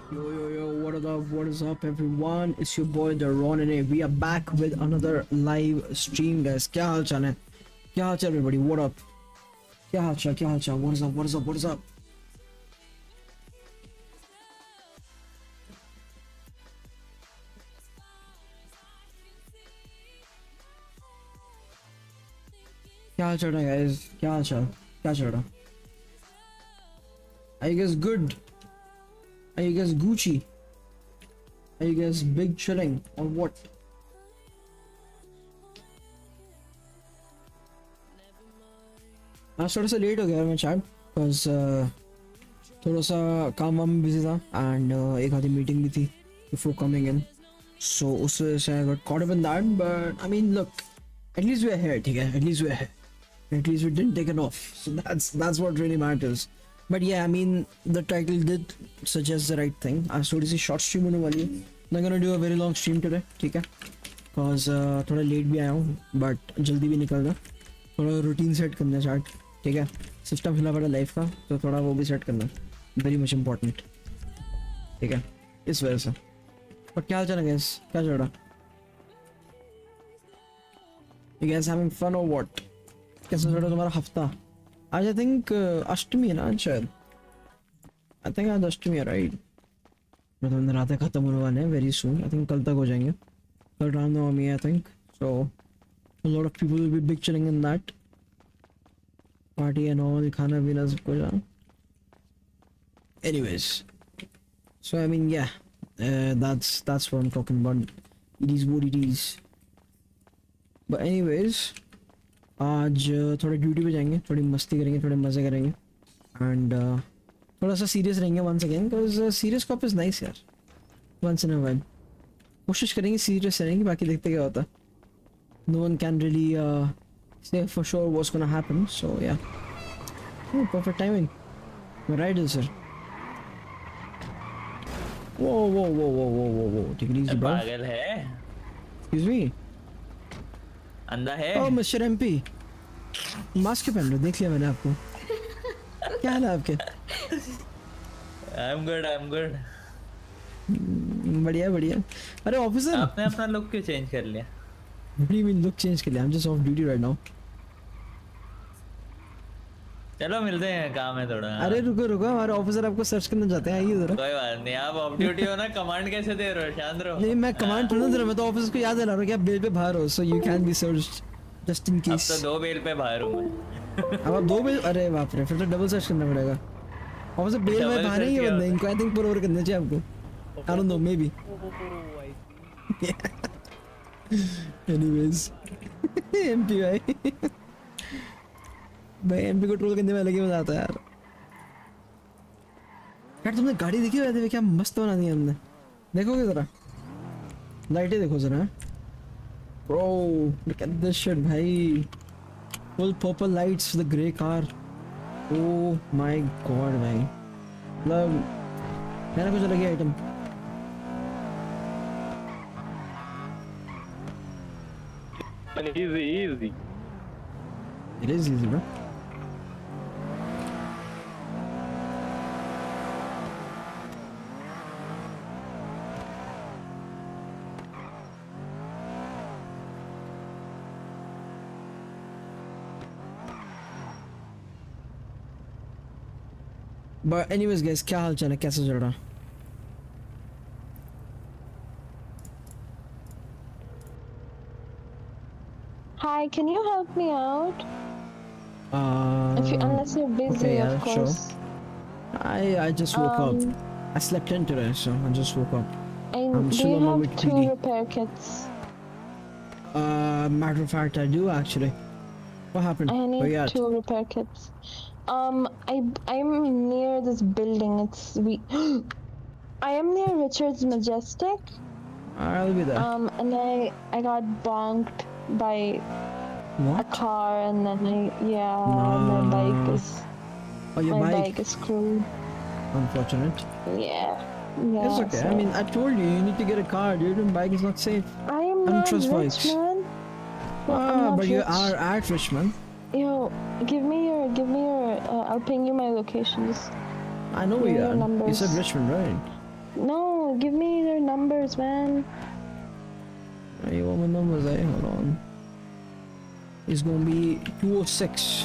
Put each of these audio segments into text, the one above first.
What is up everyone? It's your boy the Ron and we are back with another live stream guys. क्या हाल चाल है? क्या हाल चाल everybody? What up? क्या हाल चाल? क्या हाल चाल? What is up? What is up? What is up? क्या हाल चल रहा है guys? क्या हाल चाल? क्या चल रहा? Are you guys good? Are you guys Gucci? Are you guys big chilling or what? आज थोड़ा सा लेट हो गया मैं चैट बिकॉज थोड़ा सा काम वाम में बिजी था एंड एक आधी मीटिंग भी थी बिफोर कमिंग इन सो उस वजह से I got caught up in that but I mean look at least we are here ठीक है at least we are here at least we didn't take it off so that's what really matters but yeah I mean the title did suggest the right thing आज थोड़ी सी short stream होने वाली है I'm gonna do a very long stream today ठीक है because थोड़ा late भी आया हूँ बट जल्दी भी निकल रहा थोड़ा रूटीन सेट करना है चार्ट ठीक है सिस्टम हिला पड़ा लाइफ का तो थोड़ा वो भी सेट करना वेरी मच इम्पोर्टेंट ठीक है इस वजह से और क्या चल रहा है क्या चल रहा You guys having fun or what? कैसा चल रहा तुम्हारा हफ्ता आज आई थिंक अष्टमी है ना आज शायद आई थिंक आज अष्टमी है राइट मतलब नराते खत्म होने वाले हैं वेरी सून आई थिंक कल तक हो जाएंगे कल रामनवमी है I think so a lot of people will be big chilling in that party and all खाना पीना सब कुछ anyways so I mean yeah that's what I'm talking about it is what it is but anyways आज थोड़ा duty पे जाएंगे थोड़ी मस्ती करेंगे थोड़े मज़े करेंगे and थोड़ा सा सीरियस रहेंगे once again because serious cop is nice यार वंस इन अ व्हाइल कोशिश करेंगे सीरियस रहेंगे बाकी देखते क्या होता no one can really say for sure what's gonna happen so yeah perfect timing right sir वो टेक इट इजी ब्रो पागल है एक्सक्यूज मी अंधा है ओह मिस्टर एमपी मास्क पहन लो देख लिया मैंने आपको क्या हाल है आपके I'm good. बढ़िया बढ़िया अरे ऑफिसर आपने अपना लुक क्यों चेंज कर लिया What do you mean look change के लिए? I'm just off duty right now. चलो मिलते हैं काम है थोड़ा अरे रुको हमारे ऑफिसर आपको सर्च करना चाहते हैं आइए जरा कोई बात नहीं आप ऑफ ड्यूटी हो ना कमांड कैसे दे रहे हो शांत रहो नहीं मैं कमांड थोड़ा दे रहा मैं तो ऑफिसर को याद दिला रहा हूँ कि आप बेल पे बाहर हो so you can be searched just in case. अब तो 2 बेल पे बाहर हूँ मैं अब आप 2 बेल अरे बाप रे फिर तो डबल सर्च करना पड़ेगा ऑफिसर बेल में बाहर नहीं है बंदे इनको आई थिंक पुल ओवर करना चाहिए आपको I don't know maybe. Anyways MP भाई एमपी को ट्रोल करने में अलग ही मजा आता है यार तुमने गाड़ी देखी वैसे क्या मस्त बना दी हमने देखोगे जरा लाइटें देखो जरा bro look at this shit भाई full purple lights the grey car oh my god भाई मतलब मैंने कुछ अलग ही item easy it is easy bro But anyways guys क्या हाल चाल है कैसे चल रहा Hi, can you help me out? Unless you're busy, okay, yeah, of course. Sure. I just woke up. I slept in today, so I just woke up. I'm Do still you on my way have to 2 PD. repair kits? Matter of fact, I do actually. What happened? I Where need you at? 2 repair kits. I'm near this building. I am near Richard's Majestic. I'll be there. And I got bonked by a What? car, and then No. my bike is Oh, your my bike. bike is screwed. Unfortunate. Yeah. It's okay. I mean, I told you need to get a car, dude. And bike is not safe. I am not trust rich, bikes. man. I'm Ah, not but you rich. are at Richmond. Yo, give me your. I'll ping you my locations. I know where Give you me are. your You numbers. said Richmond, right? No, give me their numbers, man. You want my numbers, eh? Hold on. It's gonna be 206.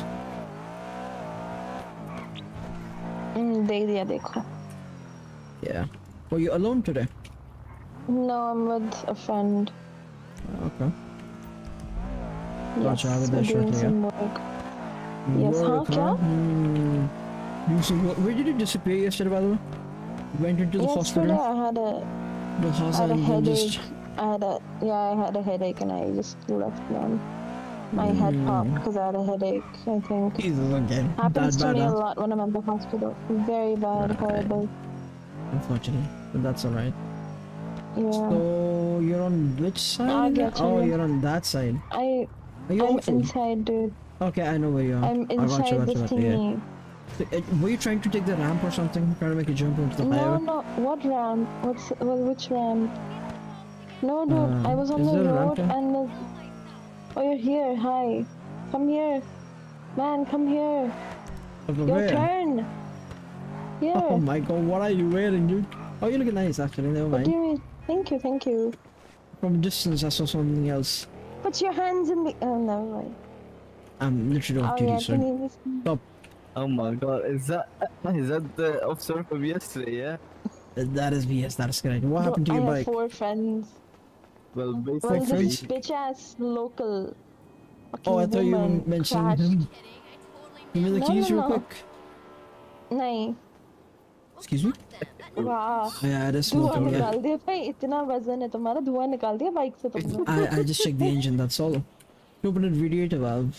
दे दिया देखो. Yeah. Were you alone today? No, I'm with a friend. Okay. Yes, Gotcha, I will we're do doing shortly, some work. Yes, Work, huh? huh? Do some work. Where did you disappear yesterday, by the way? Went into the Yesterday hospital? I had The a hospital and then headache. just... I had a headache and I just left, man. My head popped because I had a headache, I think. Jesus, again. Happens That to me bad, a huh? lot when I'm at the hospital. Very bad, Right. horrible. Unfortunately. But that's alright. Yeah. So, you're on which side? get Oh, you. you're on that side. Are you I'm awful? inside, dude. Okay, I know where you are. I'm I got you, inside got this you, got you, yeah. thingy. So, were you trying to take the ramp or something? Trying to make a jump onto the No, highway? no. What ramp? Which ramp? No, dude. I was on is the there a ramp road here? and the... Oh, you're here. Hi. Come here. Man, come here. Over Your where? turn. Here. Oh my god, what are you wearing, dude? Oh, you look nice, actually. Never What mind. do you mean? Thank you, thank you. From a distance, I saw something else. Put your hands in the... Oh, never mind. I'm literally Oh, off yeah, duty, can sir. you just... Stop. Oh my god, is that the officer from yesterday, yeah? That is BS, that is correct. What happened to I your have bike? 4 friends. Well, Well, basically, this bitch-ass local fucking Oh, I thought you woman mentioned crashed. him. Give me the No, keys no, real no. quick. नहीं Excuse me? वाह Yeah, it is धुआं smoking, yeah. निकाल दिया भाई इतना वजन है तुम्हारा धुआं निकाल दिया बाइक से तुमने I just checked the engine, that's all. Open it radiator valve.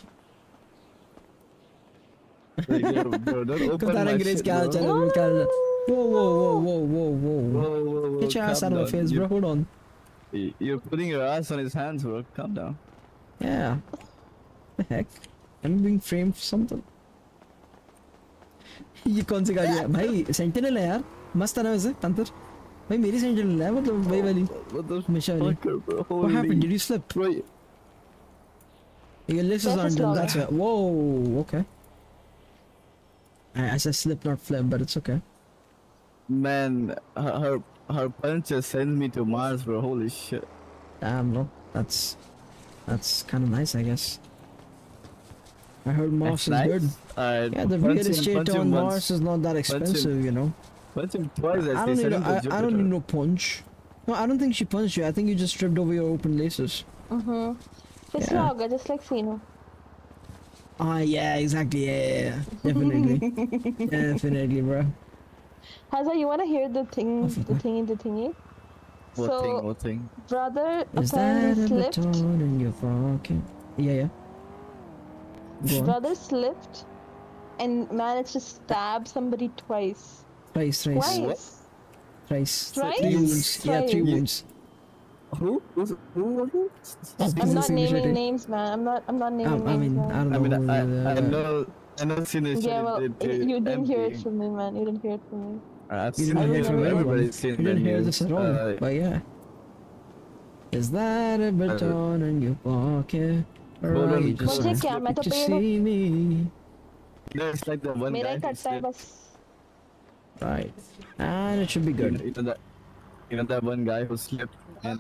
bro, don't open Kutara my Grace shit, क्या हाल bro. चाल है? No, क्या हाल है? no, Whoa, whoa, whoa, whoa, whoa, whoa. Whoa, Get your ass calm out of my down. face, bro. Hold on. You're putting your ass on his hands, bro. Calm down. Yeah. The heck? I'm being framed for something. ये कौन सी गाड़ी है भाई? Sentinel है यार, मस्त है ना वैसे पैंथर भाई. मेरी सेंटिनल है, मतलब वही वाली What the हमेशा वाली. fucker, bro? What happened? Holy- Did you slip? Bro, Your laces That's a aren't done, slog. that's it. Whoa, okay. I said slip, not flip, but it's okay. man, her punch just sends me to Mars, bro. Holy shit. Damn, bro. That's kind of nice, I guess. I heard Mars That's is good. nice. Alright, Yeah, the punch real him- estate punch him on once. Mars is not that expensive, you know. Punch him twice. I don't need I don't need no punch. No, I don't think she punched you. I think you just tripped over your open laces. पिछला Yeah. होगा just like Fino Ah, yeah, exactly. Yeah. Definitely. Definitely, bro. Hazza, you wanna hear the thing fuck. the thingy What so thing? What thing? brother Is that apparently a slipped baton in your pocket? Yeah, yeah. Go on. brother slipped and managed to stab somebody twice Thrice. twice Thrice. Thrice? 3 wounds. Yeah, 3 Twice. wounds. Who was it? I'm not naming names, man. I'm not naming I names, mean, man. I don't I know. mean, I who, know Sinead Yeah, well, did to you didn't hear it MP. from me, man. You didn't hear it from me. I've You seen didn't it hear I from remember everyone. everybody's seen You it didn't in hear news. this at all. But yeah. Is that a baton in your pocket? Or Hold are on, you just मुझे hold क्या मैं तो to पेड़ see me? No, it's like the one मेरा guy he who कटता है slipped. बस Right. And it should be good. You know that one guy who slipped and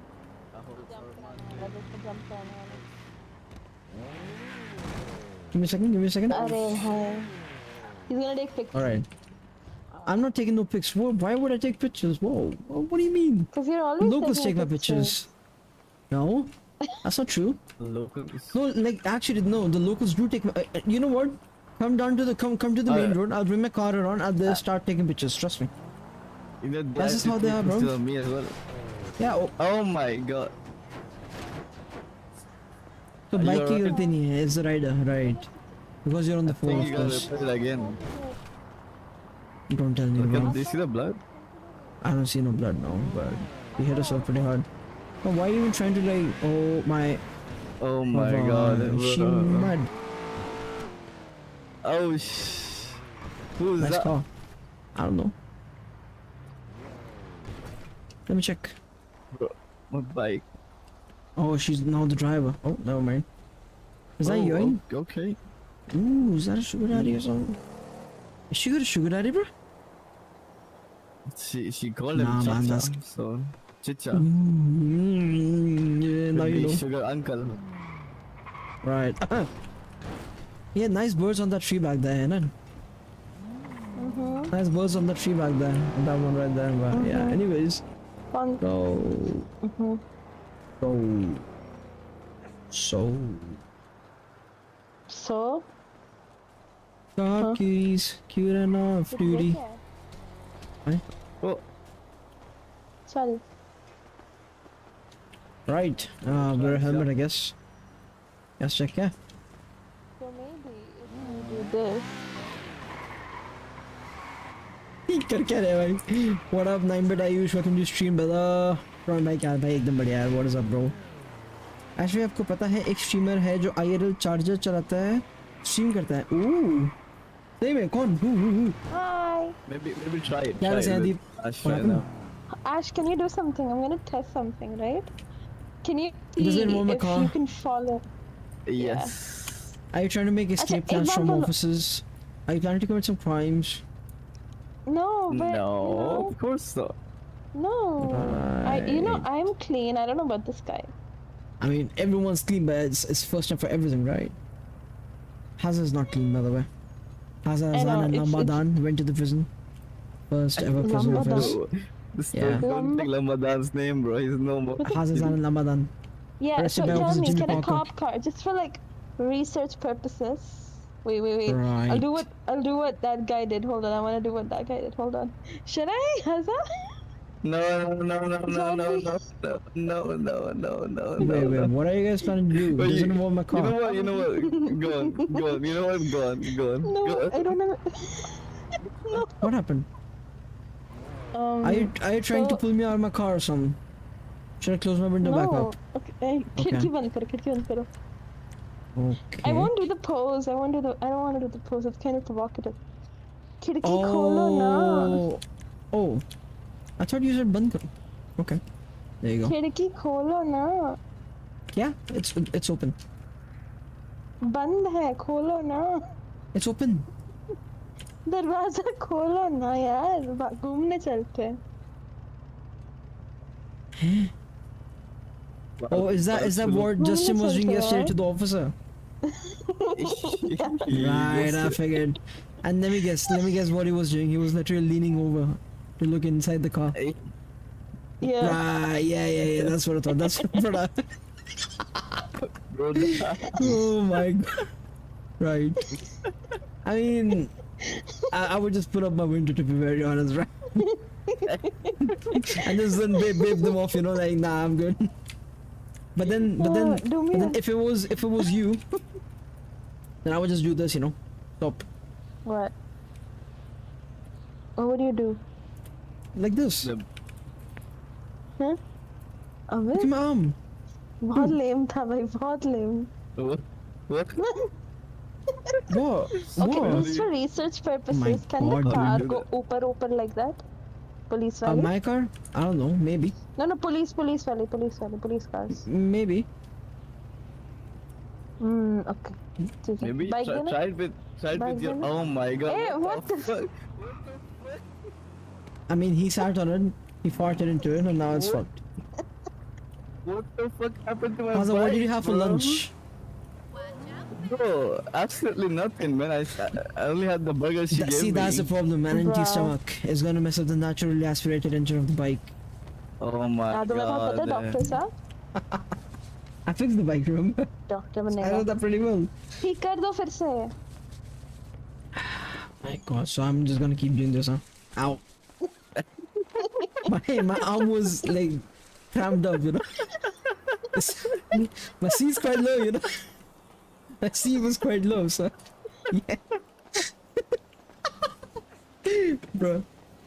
Give me a second. Give me a second. अरे हाय he's gonna take pictures All right. I'm not taking no pics. Why would I take pictures? Whoa. What do you mean? because you're always Locals take taking my pictures. No, that's not true. locals. No, like actually, no. The locals do take my. You know what? Come down to the come to the main road. I'll bring my car around. I'll there start taking pictures. Trust me. You know, That's just how they are, bro. To me as well. Yeah. Oh my god. So You're bike की right. गलती नहीं है. It's the rider, right? Because you're on the I phone, think of you gotta course. repeat it again. Don't tell me, Look bro. at, do you see the blood? I don't see no blood now, but you hit us up pretty hard. Oh, why are you even trying to like? Oh my. Oh my god. She mad. Oh Who's Nice that? car. I don't know. Let me check. What bike? Oh, she's now the driver. Oh, never mind. Is that you? Okay. Ooh, is that a sugar daddy or something? Is she got a sugar daddy, bro? She called him Nah, man, Chacha, that's- so Chicha. Yeah, now Could you be know. Sugar uncle. Right. Yeah, nice birds on that tree back there, man. Nice birds on the tree back there. That one right there. But yeah, anyways. Fun. So. So. So. Car keys, cute enough, duty. Oh, Sorry. Right. Wear a helmet, I guess. Yes, check, yeah. So maybe if you do this. कर क्या रहे भाई? What up, 9bit Ayush? Welcome to stream, brother. Ron भाई क्या भाई एकदम बढ़िया है. What is up, bro? Actually आपको पता है एक स्ट्रीमर है जो IRL चार्जर चलाता है, स्ट्रीम करता है. सही में कौन? Hi. maybe try it. क्या try वैसे it Andeep? with Ash What right happened? now. Ash, can you do something? I'm gonna test something, right? Can you Does see it involve my if car? you can follow? Yes. Are you trying to make escape एक plans bar from बोलो. offices? Are you planning to commit some crimes? No, but No, you of course not. know, no. Right. I'm clean. I don't know about this guy. I mean, everyone's clean, but it's first time for everything, right? Hazard's not clean, by the way. Hazard I know, Azan and it's- Ramadan went to the prison. First ever prison Ramadan. offense. Yeah. Don't take Ramadan's name, bro. He's no more. Hazard Azan and Ramadan. Yeah, Arrested so by tell Officer me, Jimmy can a Parker. cop car just for like research purposes? Wait. Right. I'll do what that guy did. Hold on, I want to do what that guy did. Hold on. Should I? Hazard? No. Wait, what are you guys planning to do? Wait, Doesn't involve my car. You know what? Go on. You know what? Go on. No, I don't know. No. What happened? Are you trying to so- pull me out of my car or something? Should I close my window back No. up? Okay. खिड़की बंद करो, खिड़की बंद करो. Okay. I won't do the pose. I don't want to do the pose. It's kind of provocative. खिड़की खोलो ना. Oh. I thought you said बंद करो. Okay. There you go. खिड़की खोलो ना. Yeah, it's open. बंद है, खोलो ना. It's open. दरवाजा खोलो ना यार. घूमने चलते हैं. Oh, is that what Justin was doing yesterday to the officer? Right, I figured. And let me guess what he was doing. He was literally leaning over to look inside the car. Yeah. Right, yeah, that's what I thought. That's what I Bro, Oh my god. Right. I mean, I would just put up my window to be very honest, right? And just then wave them off, like, nah, I'm good. But then if it was you, then I would just do this, stop. What? What do you do? Like this. Huh? Look at अबे my arm. बहुत lame था भाई, बहुत lame. What? What? Okay, What? just for research purposes, my can the God, car dude. go ऊपर like that? Police वाले? My car? I don't know. Maybe. No, police वाले, police cars. Maybe. Okay. ठीक है. Maybe Bike try देना? it with Bike your. देना? Oh my god. Hey, what the fuck? I mean, he sat on it. He farted into it, and now it's What? fucked. What the fuck happened to my Hazard, what did you bike, have for bro? lunch? Bro, absolutely nothing, man. I only had the burger she gave See, me. that's the problem. An empty Wow. stomach is gonna mess up the naturally aspirated engine of the bike. Oh my हाँ तो मैं था पता god. Doctor साहब. I fixed the bike, remember? Doctor I know बनेगा. that pretty well. ठीक कर दो फिर से. My god, so I'm just gonna keep doing this, huh? Ow. my arm was like cramped up, My C's quite low, My C was quite low, so yeah. Bro.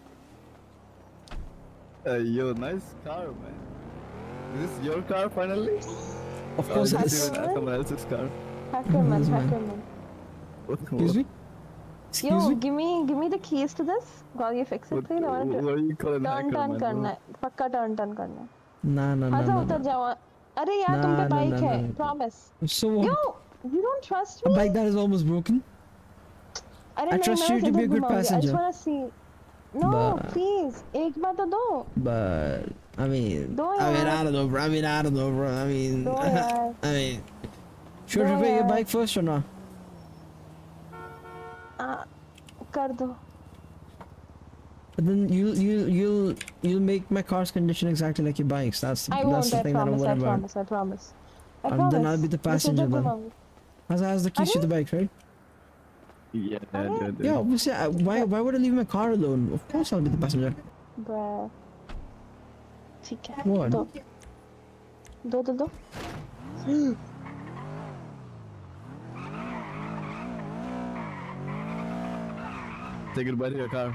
Yo, nice car, man. Is this your car finally? Of course Or it is is. this someone else's car? Hackerman, Yes, man. hackerman. Excuse me? Excuse Yo, me? give me the keys to this while you fix it, What, please. I want to what do you call an turn hacker, man? करना है. पक्का turn करना है. Nah. आजा उतर जाओ. अरे यार तुम पे Nah, बाइक nah, है. nah. Promise. So what? Yo, you don't trust A me? bike that is almost broken? अरे I नहीं, trust मैं you बस to be a इधर good घुमाऊंगी. I passenger. just wanna see. No, But- please. एक बार तो दो. but I mean, Do I mean, yaar. I don't know, bro. I don't know, bro. I mean, Do yaar. I mean, should Do repair your yaar. bike first or not? कर दो. But then you'll make my car's condition exactly like your bike's. That's I that's won't. the I thing that I'm promise. I worried about. promise. I promise. I And promise. then I'll be the मैं passenger तुझे then. घुमाऊंगी. Has the keys to Are the bike, right? Yeah, Okay. dude. Yeah, obviously. Why would I leave my car alone? Of course I'll be the passenger. Bruh. ठीक है. What? दो. दो दो दो. Say goodbye to your car.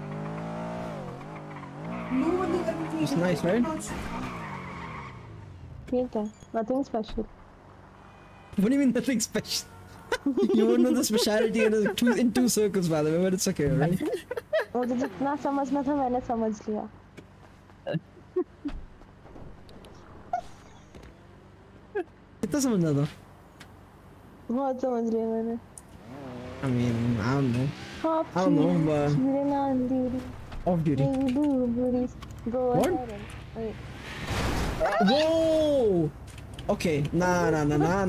It's nice, right? ठीक है. Nothing special. What do you mean nothing special? You won't know the speciality in two circles, by the way, but it's okay, right? मुझे जितना समझना था मैंने समझ लिया. कितना समझना था? बहुत समझ लिया मैंने. I mean, I don't know. Half I don't know, cheese, but- children on duty. Off duty. Baby boo booties. Go What? ahead and wait. Whoa! Okay, nah.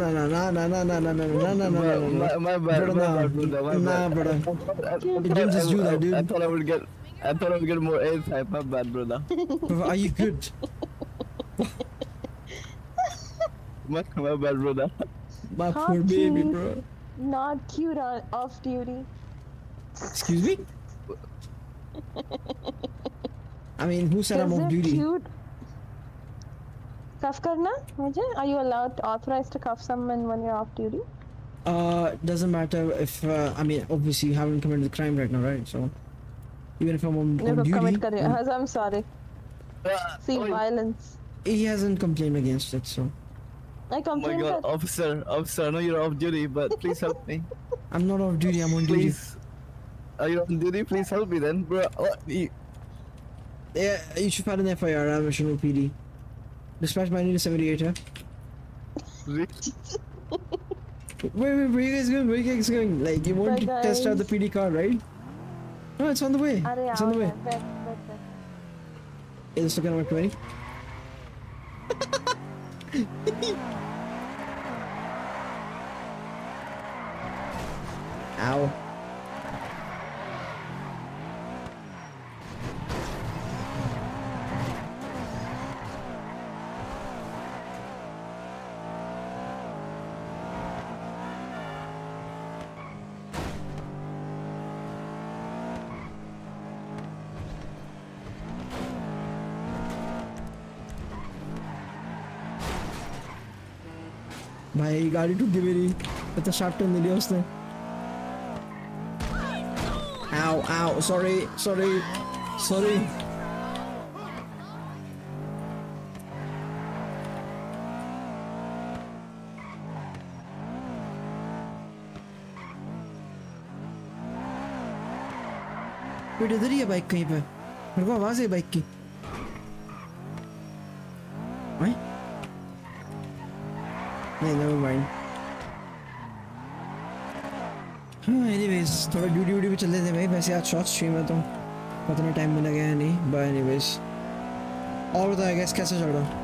My bad, Brother, my nah. bad, brother, my Nah, bad. brother. You didn't just do that, dude. I thought I would get more A-type. My bad, brother. Brother, are you good? My bad, brother. My Hot poor baby, cheese. bro. Not cute on off duty. Excuse me? I mean, who said I'm Is off it duty? cute? Cuff करना मुझे? Are you allowed authorized to cuff someone when you're off duty? Doesn't matter if, I mean, obviously you haven't committed the crime right now, right? So, even if I'm on देखो duty, commit कर रही हूँ. I'm sorry. See Oh, violence. he hasn't complained against it, so. I oh my complain god, कर. officer, I know you're off duty, but please help me. I'm not off duty, I'm on duty. Please. Are you on duty? Please help me then, bro. Yeah, you should file an FIR, I'm National PD. Dispatch my need 78, yeah? Wait, where are you guys going? Where are you guys going? Like, you want Bye, to test out the guys. PD car, right? No, it's on the way. अरे It's on आओ the way. यार. बैठ. Hey, let's look at number 20. Ow. भाई गाड़ी टूट गई मेरी इतना शार्प टर्न ले लिया उसने Ow, sorry. वेट इधर ही है बाइक कहीं पे मेरे को आवाज है बाइक की नहीं नेवर माइंड हाँ एनीवेज थोड़ा ड्यूटी पे चल रहे थे भाई वैसे आज शॉर्ट स्ट्रीम है तो पता नहीं टाइम मिला गया है नहीं बट एनीवेज और बताया गैस कैसे चल रहा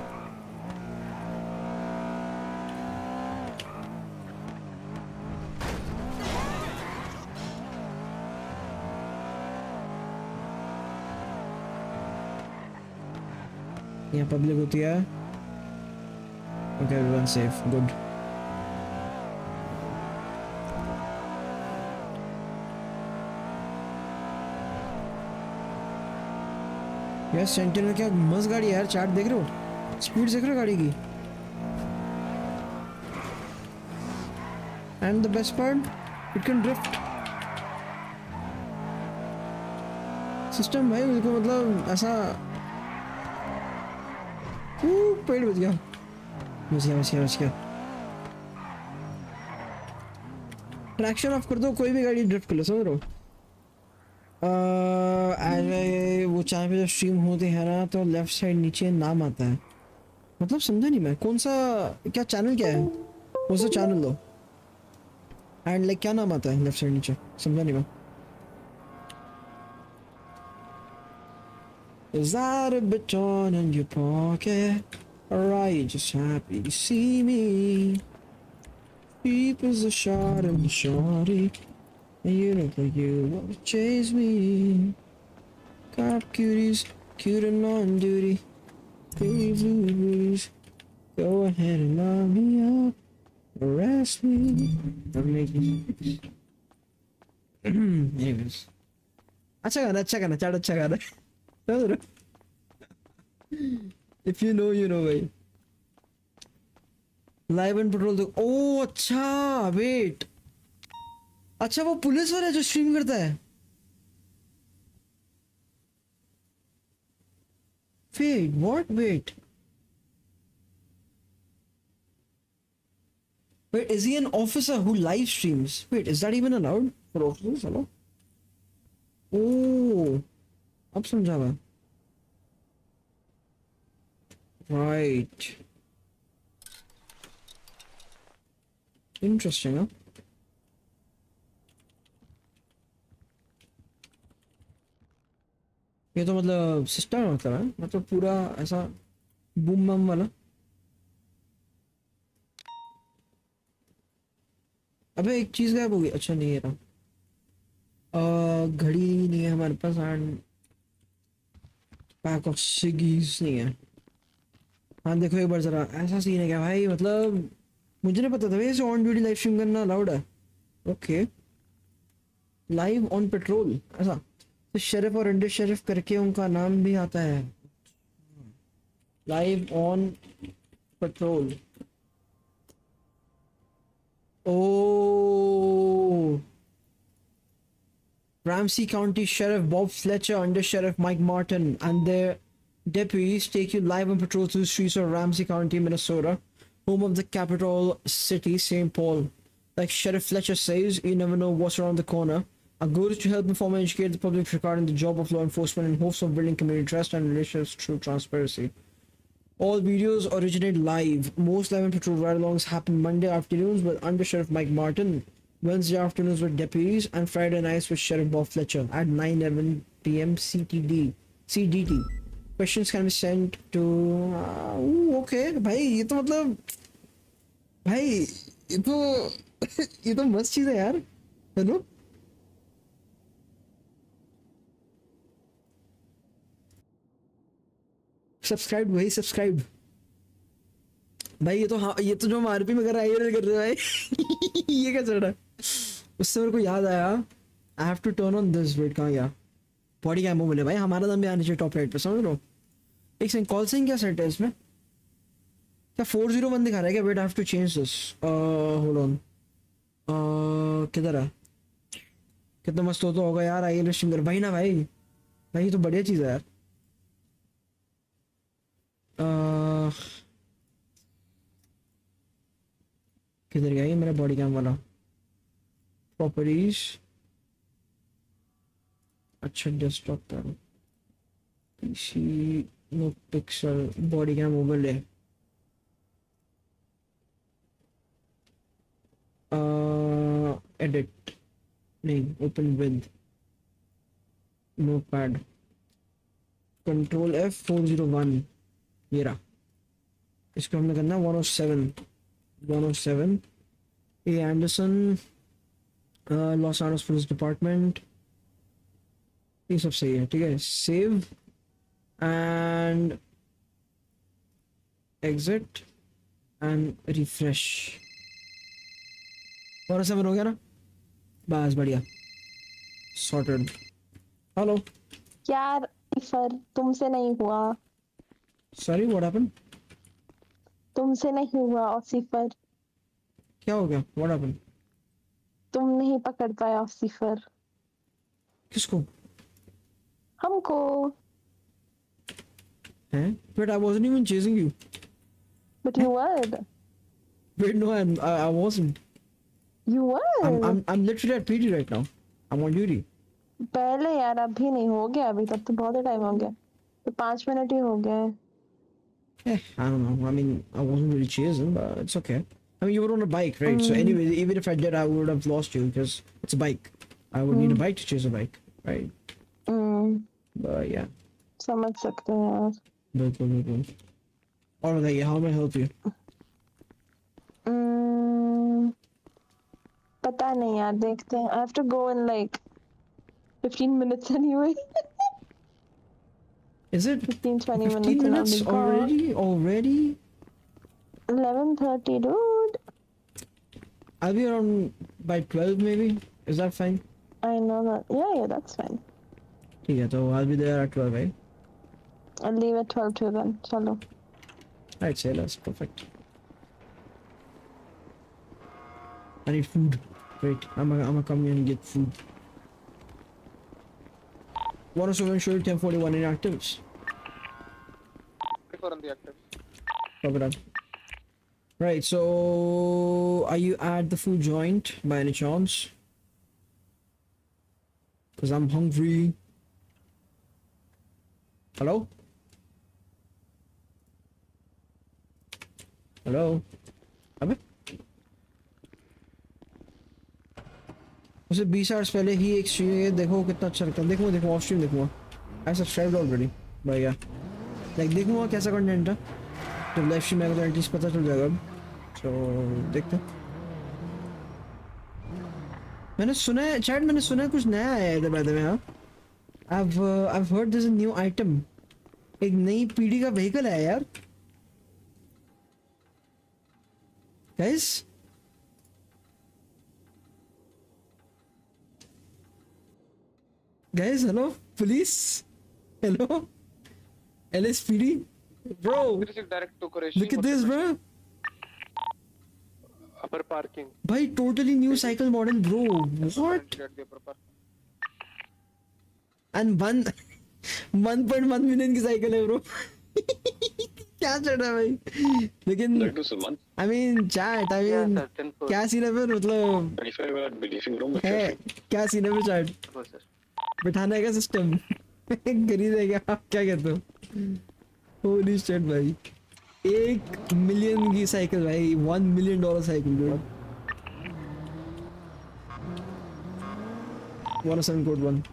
यहाँ पब्लिक होती है ओके एवरीवन सेफ गुड यार सेंटिनल क्या मस्त गाड़ी है यार चार्ट देख रहे हो स्पीड देख रहे हो गाड़ी की and the best part it can drift system भाई उसको मतलब ऐसा पेड़ बच गया ट्रैक्शन ऑफ कर दो कोई भी गाड़ी ड्रिफ्ट कर लो समझ रहे हो वो चैनल पे जब स्ट्रीम होते हैं ना तो लेफ्ट साइड नीचे नाम आता है मतलब समझा नहीं मैं कौन सा क्या चैनल क्या है कौन सा चैनल लो एंड लाइक क्या नाम आता है लेफ्ट साइड नीचे समझा नहीं मैं Is that a baton in your pocket? Or are you just happy to see me? Deep is a shot in the shorty. And you look like you want to chase me. Cop cuties, cute and on duty. Pretty blue booties. Go ahead and lock me up. Arrest me. I'm making. Anyways. अच्छा गाना chat अच्छा गाना है। If you know, you know भाई। Live and patrol तो oh अच्छा wait अच्छा वो पुलिस वाला जो स्ट्रीम करता है wait what wait is he an officer who live streams wait is that even allowed for officers hello oh अब समझा मैं right interesting huh ये तो मतलब सिस्टम होता है मतलब पूरा ऐसा बूम बम वाला अबे एक चीज गायब हो गई अच्छा नहीं है रहा घड़ी नहीं है हमारे पास एंड पैक ऑफ सिगीज नहीं है हाँ देखो एक बार जरा ऐसा सीन है क्या भाई मतलब मुझे नहीं पता था वैसे ऑन ड्यूटी लाइव स्ट्रीम करना अलाउड है ओके लाइव ऑन पेट्रोल ऐसा तो शेरिफ और अंडर शेरिफ करके उनका नाम भी आता है live on patrol oh Ramsey County Sheriff Bob Fletcher, Under Sheriff Mike Martin, and their deputies take you live on patrol through the streets of Ramsey County, Minnesota, home of the capital city, St. Paul. Like Sheriff Fletcher says, you never know what's around the corner. Our goal is to help inform and educate the public regarding the job of law enforcement in hopes of building community trust and relationships through transparency. All videos originate live. Most live and patrol ride-alongs happen Monday afternoons with Under Sheriff Mike Martin, Wednesday afternoons with deputies, and Friday nights with Sheriff Bob Fletcher at 9:11 p.m. CDT. Questions can be sent to. Okay, भाई ये तो मतलब भाई ये तो मस्त चीज़ है यार, है ना? सब्सक्राइब भाई सब्सक्राइब भाई ये तो जो हम आरपी में कर रहा है ये कर रहा है ये क्या चल रहा है उससे मेरे को याद आया I have to turn on this wait कहाँ गया बॉडी कैमो मिले भाई हमारा नाम भी आना चाहिए टॉप राइट पे समझ लो एक सेकंड कॉल सिंह क्या सेट है इसमें क्या 401 दिखा रहा है क्या wait I have to change this hold on किधर है कितना मस्त हो तो होगा यार आई एल सिंगर भाई ना भाई ये तो बढ़िया चीज़ है यार किधर गया ये मेरा बॉडी कैम वाला प्रॉपर्टीज अच्छा डेस्कटॉप पर PC no pixel body cam overlay edit नहीं open with notepad control F401 ये रहा इसको हमने करना 107 A Anderson Los Angeles police department ये सब सही है ठीक है save and exit and refresh 107 हो गया ना बस बढ़िया सॉर्टेड हेलो यार सर तुमसे नहीं हुआ सॉरी व्हाट हैपेंड तुमसे नहीं हुआ ऑसिफर क्या हो गया व्हाट हैपेंड तुम नहीं पकड़ पाया ऑसिफर किसको हमको हैं but I wasn't even chasing you but you were wait no I wasn't you were I'm literally at PD right now I'm on duty पहले यार अभी नहीं हो गया अभी तक तो बहुत टाइम हो गया तो 5 मिनट ही हो गए I don't know. I mean, I wasn't really chasing, but it's okay. I mean, you were on a bike, right? So anyway, even if I did, I would have lost you because it's a bike. I would need a bike to chase a bike, right? But yeah. समझ सकते हैं यार। बिल्कुल बिल्कुल। और बताइए, how मैं help you? पता नहीं यार, देखते हैं। I have to go in like 15 minutes anyway. Is it 15-20 15 minutes and I'll minutes be gone. already? 11:30, dude. I'll be around by 12 maybe. Is that fine? I know that. Yeah, that's fine. ठीक है, तो I'll be there at 12, right? I'll leave at 12 too then. Chalo. Right, say that's perfect. I need food. Wait, I'm gonna come here and get food. Water Sovereign Shield 1041 inactives. For on the active. Cover it up. Right, so are you at the food joint by any chance? Because I'm hungry. Hello? Hello? अबे उसे 20 hours पहले ही एक stream है, देखो कितना अच्छा लगता है। देखूंगा ऑफ स्ट्रीम देखूंगा। आई सब्सक्राइब्ड ऑलरेडी भैया। लाइक देखूंगा कैसा कंटेंट है, जब लाइव स्ट्रीम आएगा तो एटलीस्ट पता चल जाएगा। तो देखते हैं। मैंने सुना है चैट, मैंने सुना है कुछ नया आया है इधर बाय द वे। हाँ, I've heard there's a new item. एक नई पीढ़ी का व्हीकल है यार। Guys, hello, police, hello, LSPD, bro. There is a direct to Koreshi. Look at this, bro. Upper parking. Bhai, totally new cycle model, bro. What? At the upper parking. And 1.1 million की cycle है, bro. क्या चल रहा है भाई? लेकिन I mean chat, I mean क्या scene है फिर, मतलब है क्या सीन है फिर chat? बिठाने का सिस्टम खरीदेगा, क्या कहते हो? होली शिट भाई, 1 मिलियन की साइकिल भाई, $1 million साइकिल bro. 107 code 1.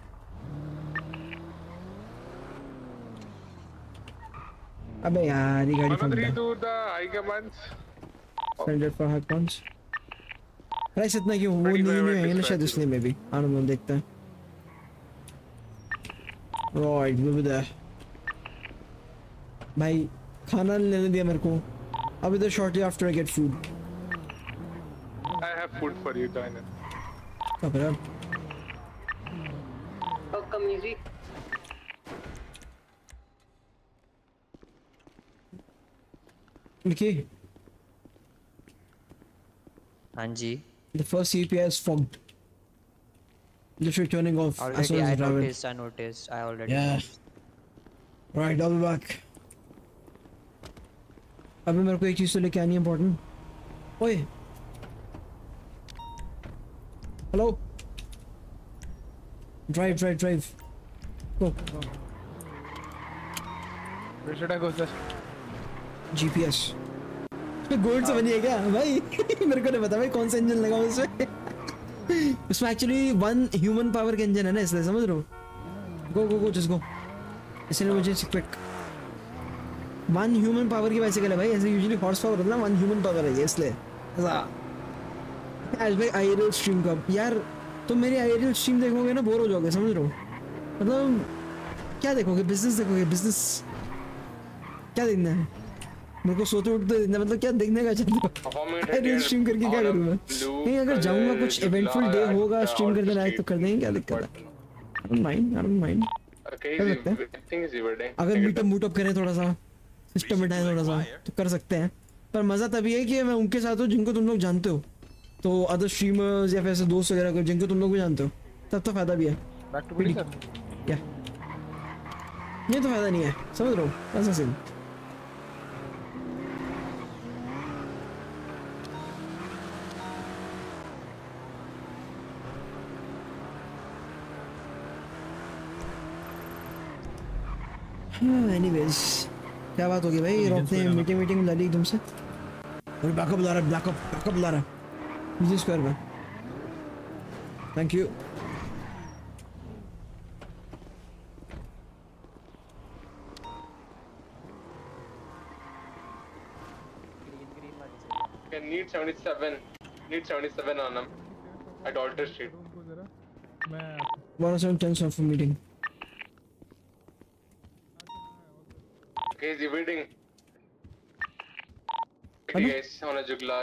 अबे यार ये गाड़ी फंस गई। to the high commands. Standard for high points. Price इतना क्यों? वो नहीं है ना शायद इसलिए में भी। आनंद देखते हैं। Right, we'll be there. भाई खाना लेने दिया मेरे को। I'll be there shortly after I get food. I have food for you, join us. Stop it up. Mickey, हाँ जी। the first CPI is fogged. Just returning off as soon Already, as I you drive it. noticed. I already. Yeah. Right, I'll be back. अभी मेरे को एक चीज़ तो लेके आनी है important. ओए. Hello. Drive. Go. Where should I go, sir? GPS. Gold से बनी है क्या भाई? मेरे को नहीं पता भाई कौन सा इंजन लगा हुआ उसमें। उसमें एक्चुअली 1 ह्यूमन पावर का इंजन है ना, इसलिए समझ रहे हो? Go just go. इसलिए मुझे क्विक 1 ह्यूमन पावर की बाइसिकल है भाई। ऐसे यूजुअली हॉर्स पावर होता है ना, 1 ह्यूमन पावर है ये, इसलिए ऐसा। आज भाई आईरियल स्ट्रीम का यार, तो मेरी आईरियल स्ट्रीम देखोगे ना बोर हो जाओगे, समझ रहे हो? मतलब क्या देखोगे? बिजनेस देखोगे? बिजनेस क्या देखना है मेरे को? सोते उठते देखना, मतलब क्या देखने का चाहते हो? आईरियल स्ट्रीम करके क्या करूँगा? नहीं अगर जाऊँगा कुछ इवेंटफुल डे होगा स्ट्रीम करने लायक तो कर देंगे, क्या दिक्कत है? I don't mind. कर सकते हैं अगर मीटअप करें, थोड़ा सा सिस्टम बिठाएं थोड़ा सा तो कर सकते हैं। पर मज़ा तभी है कि मैं उनके साथ हूँ जिनको तुम लोग जानते हो, तो अदर स्ट्रीमर्स या फिर ऐसे दोस्त वगैरह को जिनको तुम लोग भी जानते हो, तब तो फायदा भी है। क्या ये तो फायदा नहीं है, समझ रहे हो? ऐसा सीन। एनीवेज क्या बात होगी भाई? रोकते हैं मीटिंग ला ली एकदम से। और बैकअप ला रहा मुझे स्क्वायर में। Thank you. Okay, need 77 on him at Alter Street. 107 10 for meeting. Okay, he's evading. Okay, guys, on a juggler.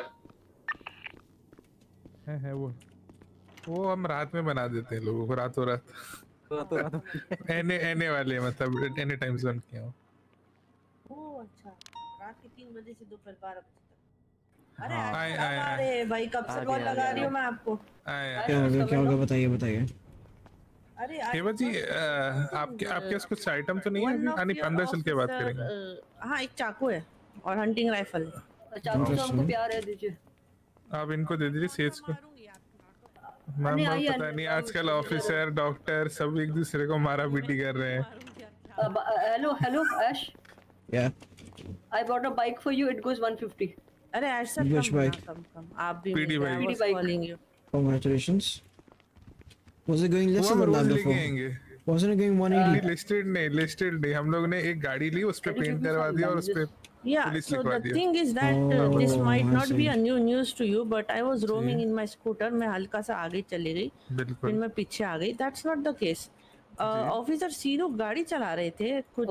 है वो हम रात में बना देते हैं लोगों को रातों रात एने वाले मतलब एनी टाइम जोन किया हो। ओह अच्छा, रात के 3 बजे से दोपहर 12 बजे तक। अरे आए अरे भाई कब से कॉल लगा रही हूँ मैं आपको। क्या होगा बताइए। अरे केवल जी आपके पास कुछ आइटम तो नहीं है? यानी 15 साल के बाद करेंगे। हाँ, एक चाकू है और हंटिंग राइफल। चाकू तो हमको प्यार है, दीजिए। आप इनको दे दीजिए सेज को। मैम पता नहीं आजकल ऑफिसर डॉक्टर सब एक दूसरे को मारा पीटी कर रहे हैं। Hello Ash. Yeah I bought a bike for you, it goes 150। अरे ऐश सर कम आप भी PD bike. Congratulations. Was it going less than that before? Wasn't it going 180? Listed नहीं हम लोग ने एक गाड़ी ली उस पे पेंट करवा दिया और उस पे Yeah, so the thing is that this might not be a new news to you, but I was roaming in my scooter. मैं हल्का सा आगे चली गई, फिर मैं पीछे आ गई. That's not the case. Officer Sino गाड़ी चला रहे थे कुछ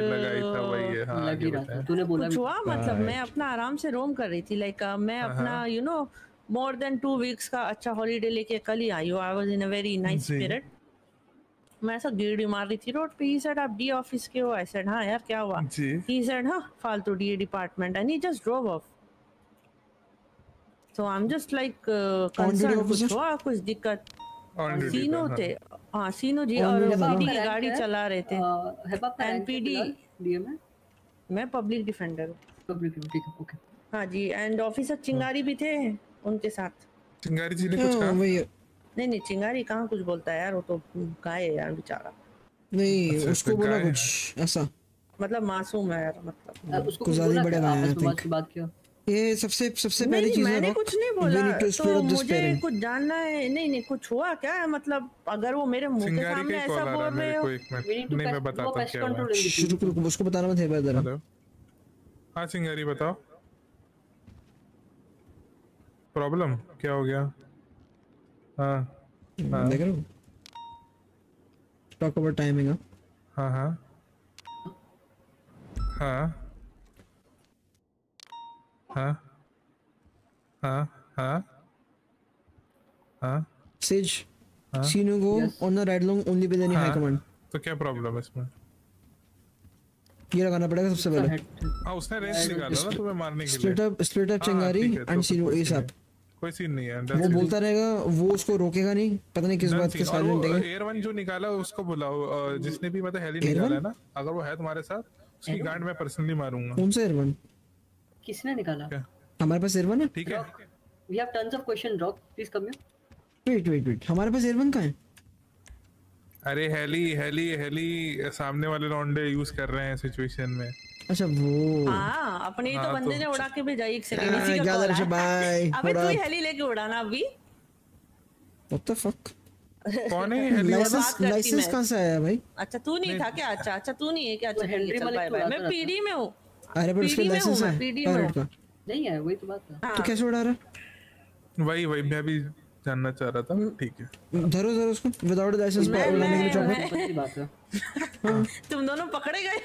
कुछ हुआ मतलब मैं अपना आराम से रोम कर रही थी लाइक मैं अपना you know more than 2 weeks का अच्छा हॉलीडे लेके कल ही आई हूँ. I was in a very nice spirit. मैं ऐसा गेड़ी मार रही थी रोड पे. ही सेड आप डी ऑफिस के हो? आई सेड हाँ यार क्या हुआ? ही सेड हाँ फालतू the department and he just drove off. So I am just like concern कुछ हुआ कुछ दिक्कत. सीनो थे हाँ सीनो जी और पीडी की गाड़ी चला रहे थे एंड पीडी मैं पब्लिक डिफेंडर हूँ. हाँ जी एंड ऑफिसर चिंगारी भी थे उनके साथ. चिंगारी जी ने कुछ कहा? नहीं चिंगारी कहाँ कुछ बोलता है यार. वो तो गाय है यार बेचारा. नहीं उसको बोला कुछ ऐसा मतलब मासूम है यार. मतलब उसको ज्यादा बड़े गाय हैं. बात किया ये सबसे पहले चीज मैंने कुछ नहीं बोला तो मुझे कुछ जानना है. नहीं कुछ हुआ क्या मतलब अगर वो मेरे मुंह के सामने ऐसा बोल रहे हो. नहीं मैं बताता हूं क्या हुआ. रुको उसको बताना मत है इधर. हां चिंगारी बताओ प्रॉब्लम क्या हो गया. हाँ देख रहे हो टॉक अबाउट टाइमिंग. हाँ हाँ हाँ हाँ हाँ हाँ हाँ Sage, Sino go on the ride along only with any high command. तो क्या प्रॉब्लम है इसमें? ये लगाना पड़ेगा सबसे पहले. हाँ उसने रेंज निकाला ना तुम्हें मारने के लिए. Split up चिंगारी and Sino ASAP. कोई सीन नहीं है. वो बोलता रहेगा वो उसको रोकेगा नहीं. पता नहीं किस बात के साइलेंट है. एयर वन जो निकाला उसको बुलाओ जिसने भी मतलब हेली निकाला है ना. अगर वो है तुम्हारे साथ उसकी गांड मैं पर्सनली मारूंगा. कौन सा एयर वन? किसने निकाला? हमारे पास एयर वन है. ठीक है. We have tons of question Rock. Please come here. Wait. हमारे पास एयर वन कहाँ है? अरे हेली सामने वाले लौंडे यूज कर रहे हैं सिचुएशन में. अच्छा वो हाँ अपने तो बंदे ने उड़ा के भेजा. एक सेकंड इसी का कॉल है. अबे तू हेली लेके उड़ाना अभी. What the fuck? कौन है हेली? लाइसेंस कहाँ से आया भाई? अच्छा तू नहीं था क्या? अच्छा तू नहीं है क्या? अच्छा मैं पीडी में हूँ. अरे पर उसके लाइसेंस है पायलट का. नहीं है वही तो बात है. तो कैसे उड़ा रहा? वही मैं भी जानना चाह रहा था. ठीक है धरो उसको विदाउट लाइसेंस पर उड़ाने के लिए चौक. अच्छी बात है. तुम दोनों पकड़े गए.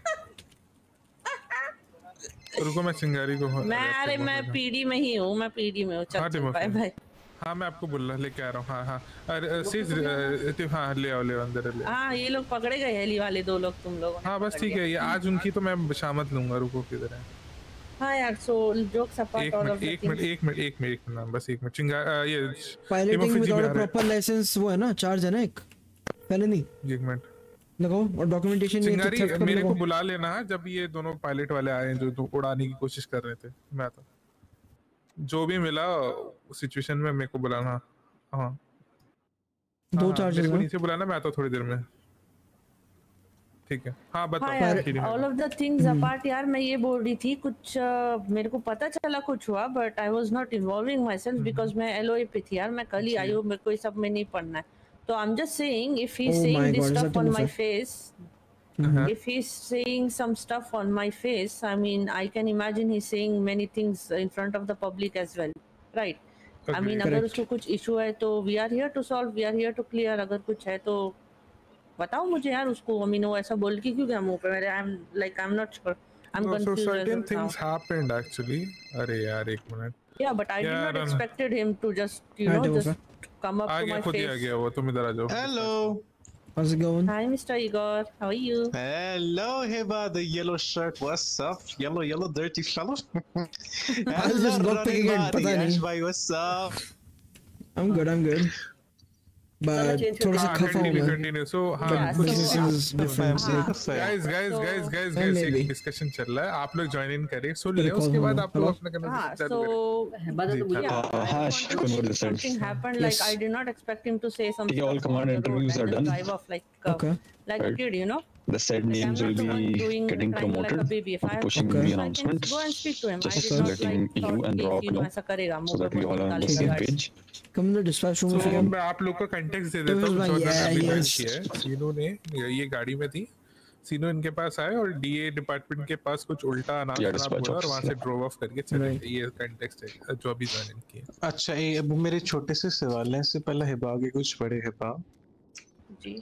रुको मैं चिंगारी को. मैं पीडी में ही हूँ. मैं पीडी में हूँ. चल बाय बाय. हाँ मैं आपको बुला लेके आ रहा हूँ. हाँ अरे सीज हाँ ले आओ अंदर ले. हाँ ये लोग पकड़े गए हेली वाले 2 लोग तुम लोग. हाँ बस ठीक है ये आज उनकी तो मैं शामत लूंगा. रुको किधर है? हाँ यार so jokes apart all of एक मिनट बस एक मिनट. चिंगारी ये पायलटिंग विदाउट प्रॉपर लाइसेंस वो है ना. चार्ज है ना एक पहले नहीं. एक मिनट लगाओ और डॉक्यूमेंटेशन चिंगारी मेरे को बुला लेना जब ये दोनों पायलट वाले आए जो उड़ाने की कोशिश कर रहे थे. मैं तो जो भी मिला सिचुएशन में मेरे को बुलाना. हाँ 2 चार्जेस को नीचे बुलाना. मैं आता हूँ थोड़ी देर में. ठीक है. हाँ बताओ. All of the things apart यार मैं ये बोल रही थी कुछ मेरे को पता चला कुछ हुआ but I was not involving myself because मैं एलओए पे थी यार. मैं कल ही आई हूँ. मेरे को ये सब में नहीं पढ़ना है. तो I am just saying if he is saying this stuff on my face If he's saying some stuff on my face, I mean, I can imagine he's saying many things in front of the public as well, right? I mean, अगर उसको कुछ issue है तो we are here to solve, we are here to clear. अगर कुछ है तो बताओ मुझे यार उसको. I mean, वो ऐसा बोल के क्यों गया मुंह पे मेरे? I'm not sure. I'm confused. So certain things happened actually. अरे यार एक मिनट. Yeah, but I did not expected him to just just come up to my face. आ गया वो. तुम इधर आ जाओ. Hello. How's it going? Hi, Mr. Igor. How are you? Hello, Hiba, the yellow shirt. What's up? Yellow, dirty fellow. I just got picking it. पता नहीं. Bhai, what's up? I'm good. But थोड़ा सा खफा हूँ मैं. Continue. So हाँ. This is different. Guys, एक discussion चल रहा है. आप लोग join in करें. सुन ले. उसके बाद आप लोग अपना करना start करें. Something happened. Like I did not expect him to say something. All command interviews are done. Drive off like a kid, you know. The said names will be getting promoted, pushing the announcement. Go and speak to him. Just letting you and Rock know so that we all are on the same page. Come to dispatch room. So मैं आप लोग को context दे देता हूँ. सीनू ने ये गाड़ी में थी. सीनू इनके पास आए और डीए डिपार्टमेंट के पास कुछ उल्टा अनाउंस हुआ और वहाँ से ड्रोव ऑफ करके चले. ये कंटेक्स्ट है जो अभी ज्वाइन किया. अच्छा ये अब मेरे छोटे से सवाल हैं. इससे पहले हिबा के कुछ बड़े. हिबा जी.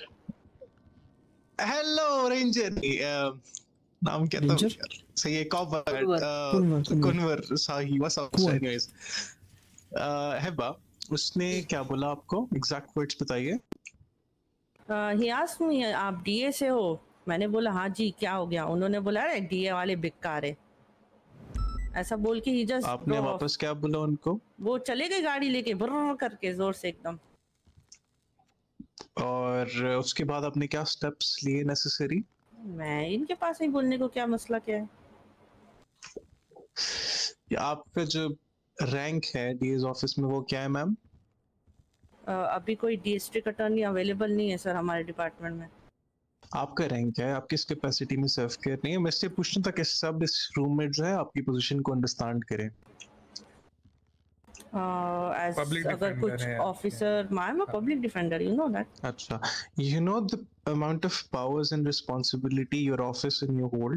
Hello ranger. नाम क्या था? सही है. Kunwar Sahi. What's up anyways. Hiba उसने क्या बोला आपको? एग्जैक्ट वर्ड्स बताइए. ही आस्क्ड मी आप डीए से हो? मैंने बोला हाँ जी. क्या हो गया? उन्होंने बोला अरे डीए वाले बेकार है. ऐसा बोल के ही जस्ट. आपने वापस क्या बोला उनको? वो चले गए गाड़ी लेके ब्रर करके जोर से एकदम. और उसके बाद आपने क्या स्टेप्स लिए नेसेसरी? मैं इनके पास ही बोलने को क्या मसला क्या है? आपका जो रैंक है डीएस ऑफिस में वो क्या है मैम? अभी कोई डिस्ट्रिक्ट अटॉर्नी अवेलेबल नहीं है सर हमारे डिपार्टमेंट में. आपका रैंक है. आप किस कैपेसिटी में सर्व कर रही हैं? मैं इससे पूछना था कि सब इस रूम में जो है आपकी पोजीशन को अंडरस्टैंड करें. as अगर कुछ officer. I am a public defender, you know that. अच्छा. You know the amount of powers and responsibility your office and you hold?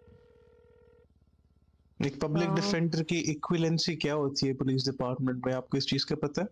एक पब्लिक डिफेंडर की इक्विवेलेंसी क्या होती है पुलिस डिपार्टमेंट में? आपको इस चीज का पता है?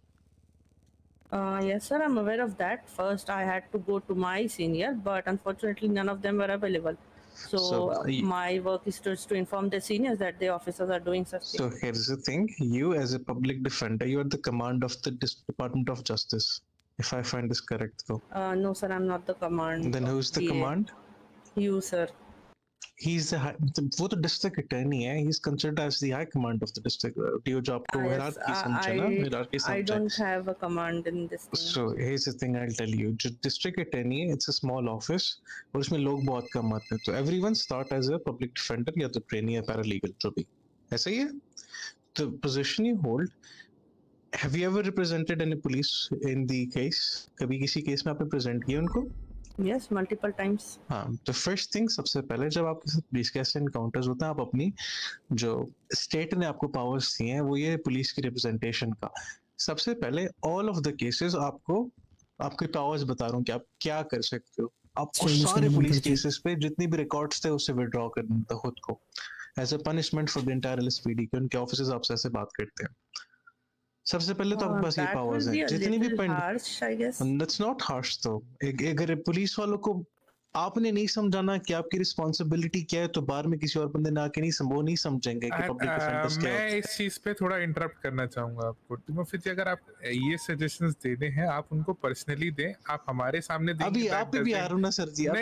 Yes sir, I'm aware of that. First I had to go to my senior, but unfortunately none of them were available. So my work is just to inform the seniors that the officers are doing such things. So here's the thing. You as a public defender, you are the command of the Department of Justice. If I find this correct though. No sir, I'm not the command. Then who's the command? You sir. He's वो तो district attorney है. He's considered as the high command of the district. जो आपको hierarchy समझे ना? Hierarchy समझे. I don't have a command in this thing. So here's the thing I'll tell you. जो district attorney है, it's a small office और उसमें लोग बहुत कम आते हैं. तो everyone start as a public defender या तो trainee या paralegal जो भी. ऐसा ही है. The position you hold. Have you ever represented any police in the case? कभी किसी केस में आपने present किया उनको? Yes, multiple times. हाँ, तो फर्स्ट थिंग सबसे पहले जब आपके साथ पुलिस के ऐसे एनकाउंटर्स होते हैं आप अपनी जो स्टेट ने आपको पावर्स दी हैं वो ये पुलिस की रिप्रेजेंटेशन का. सबसे पहले ऑल ऑफ द केसेस आपको आपके पावर्स बता रहा हूँ कि आप क्या कर सकते हो. आपको सारे पुलिस केसेस पे जितनी भी रिकॉर्ड्स थे उससे विड्रॉ करना था खुद को as a punishment for the entire LSPD के उनके ऑफिसर्स आपसे ऐसे बात करते हैं. सबसे पहले तो आपके पास ये पावर्स हैं जितनी भी that's not harsh though. अगर पुलिस वालों को आपने नहीं समझाना कि आपकी रिस्पांसिबिलिटी क्या है तो बाहर में किसी और बंदे ने आके वो नहीं समझेंगे कि पब्लिक डिफेंडर्स क्या है. मैं इस चीज पे थोड़ा इंटरप्ट करना चाहूंगा आपको. तो फिर अगर आप ये सजेशंस देने हैं आप उनको पर्सनली दें. आप हमारे सामने दें. अभी आप भी आ रहे हो ना सर जी.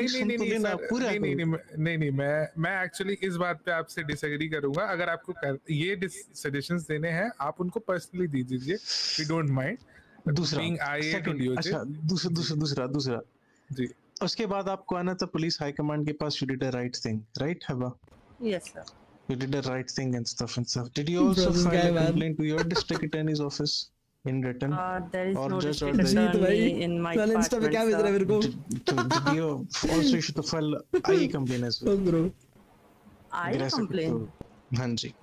नहीं मैं एक्चुअली इस बात पे आपसे डिसएग्री करूंगा. अगर आपको ये सजेशंस देने हैं आप उनको पर्सनली दे दीजिए. We don't mind. दूसरा जी. उसके बाद आपको आना था पुलिस हाई कमांड के पास. You did a right thing, right, Heba? Yes, sir. You did a right thing and stuff. Did you also file a complaint to your district attorney's office in written? There is no district attorney in my department. Did you also issue to file IE complaint as well? bro. IE complaint? हाँ जी.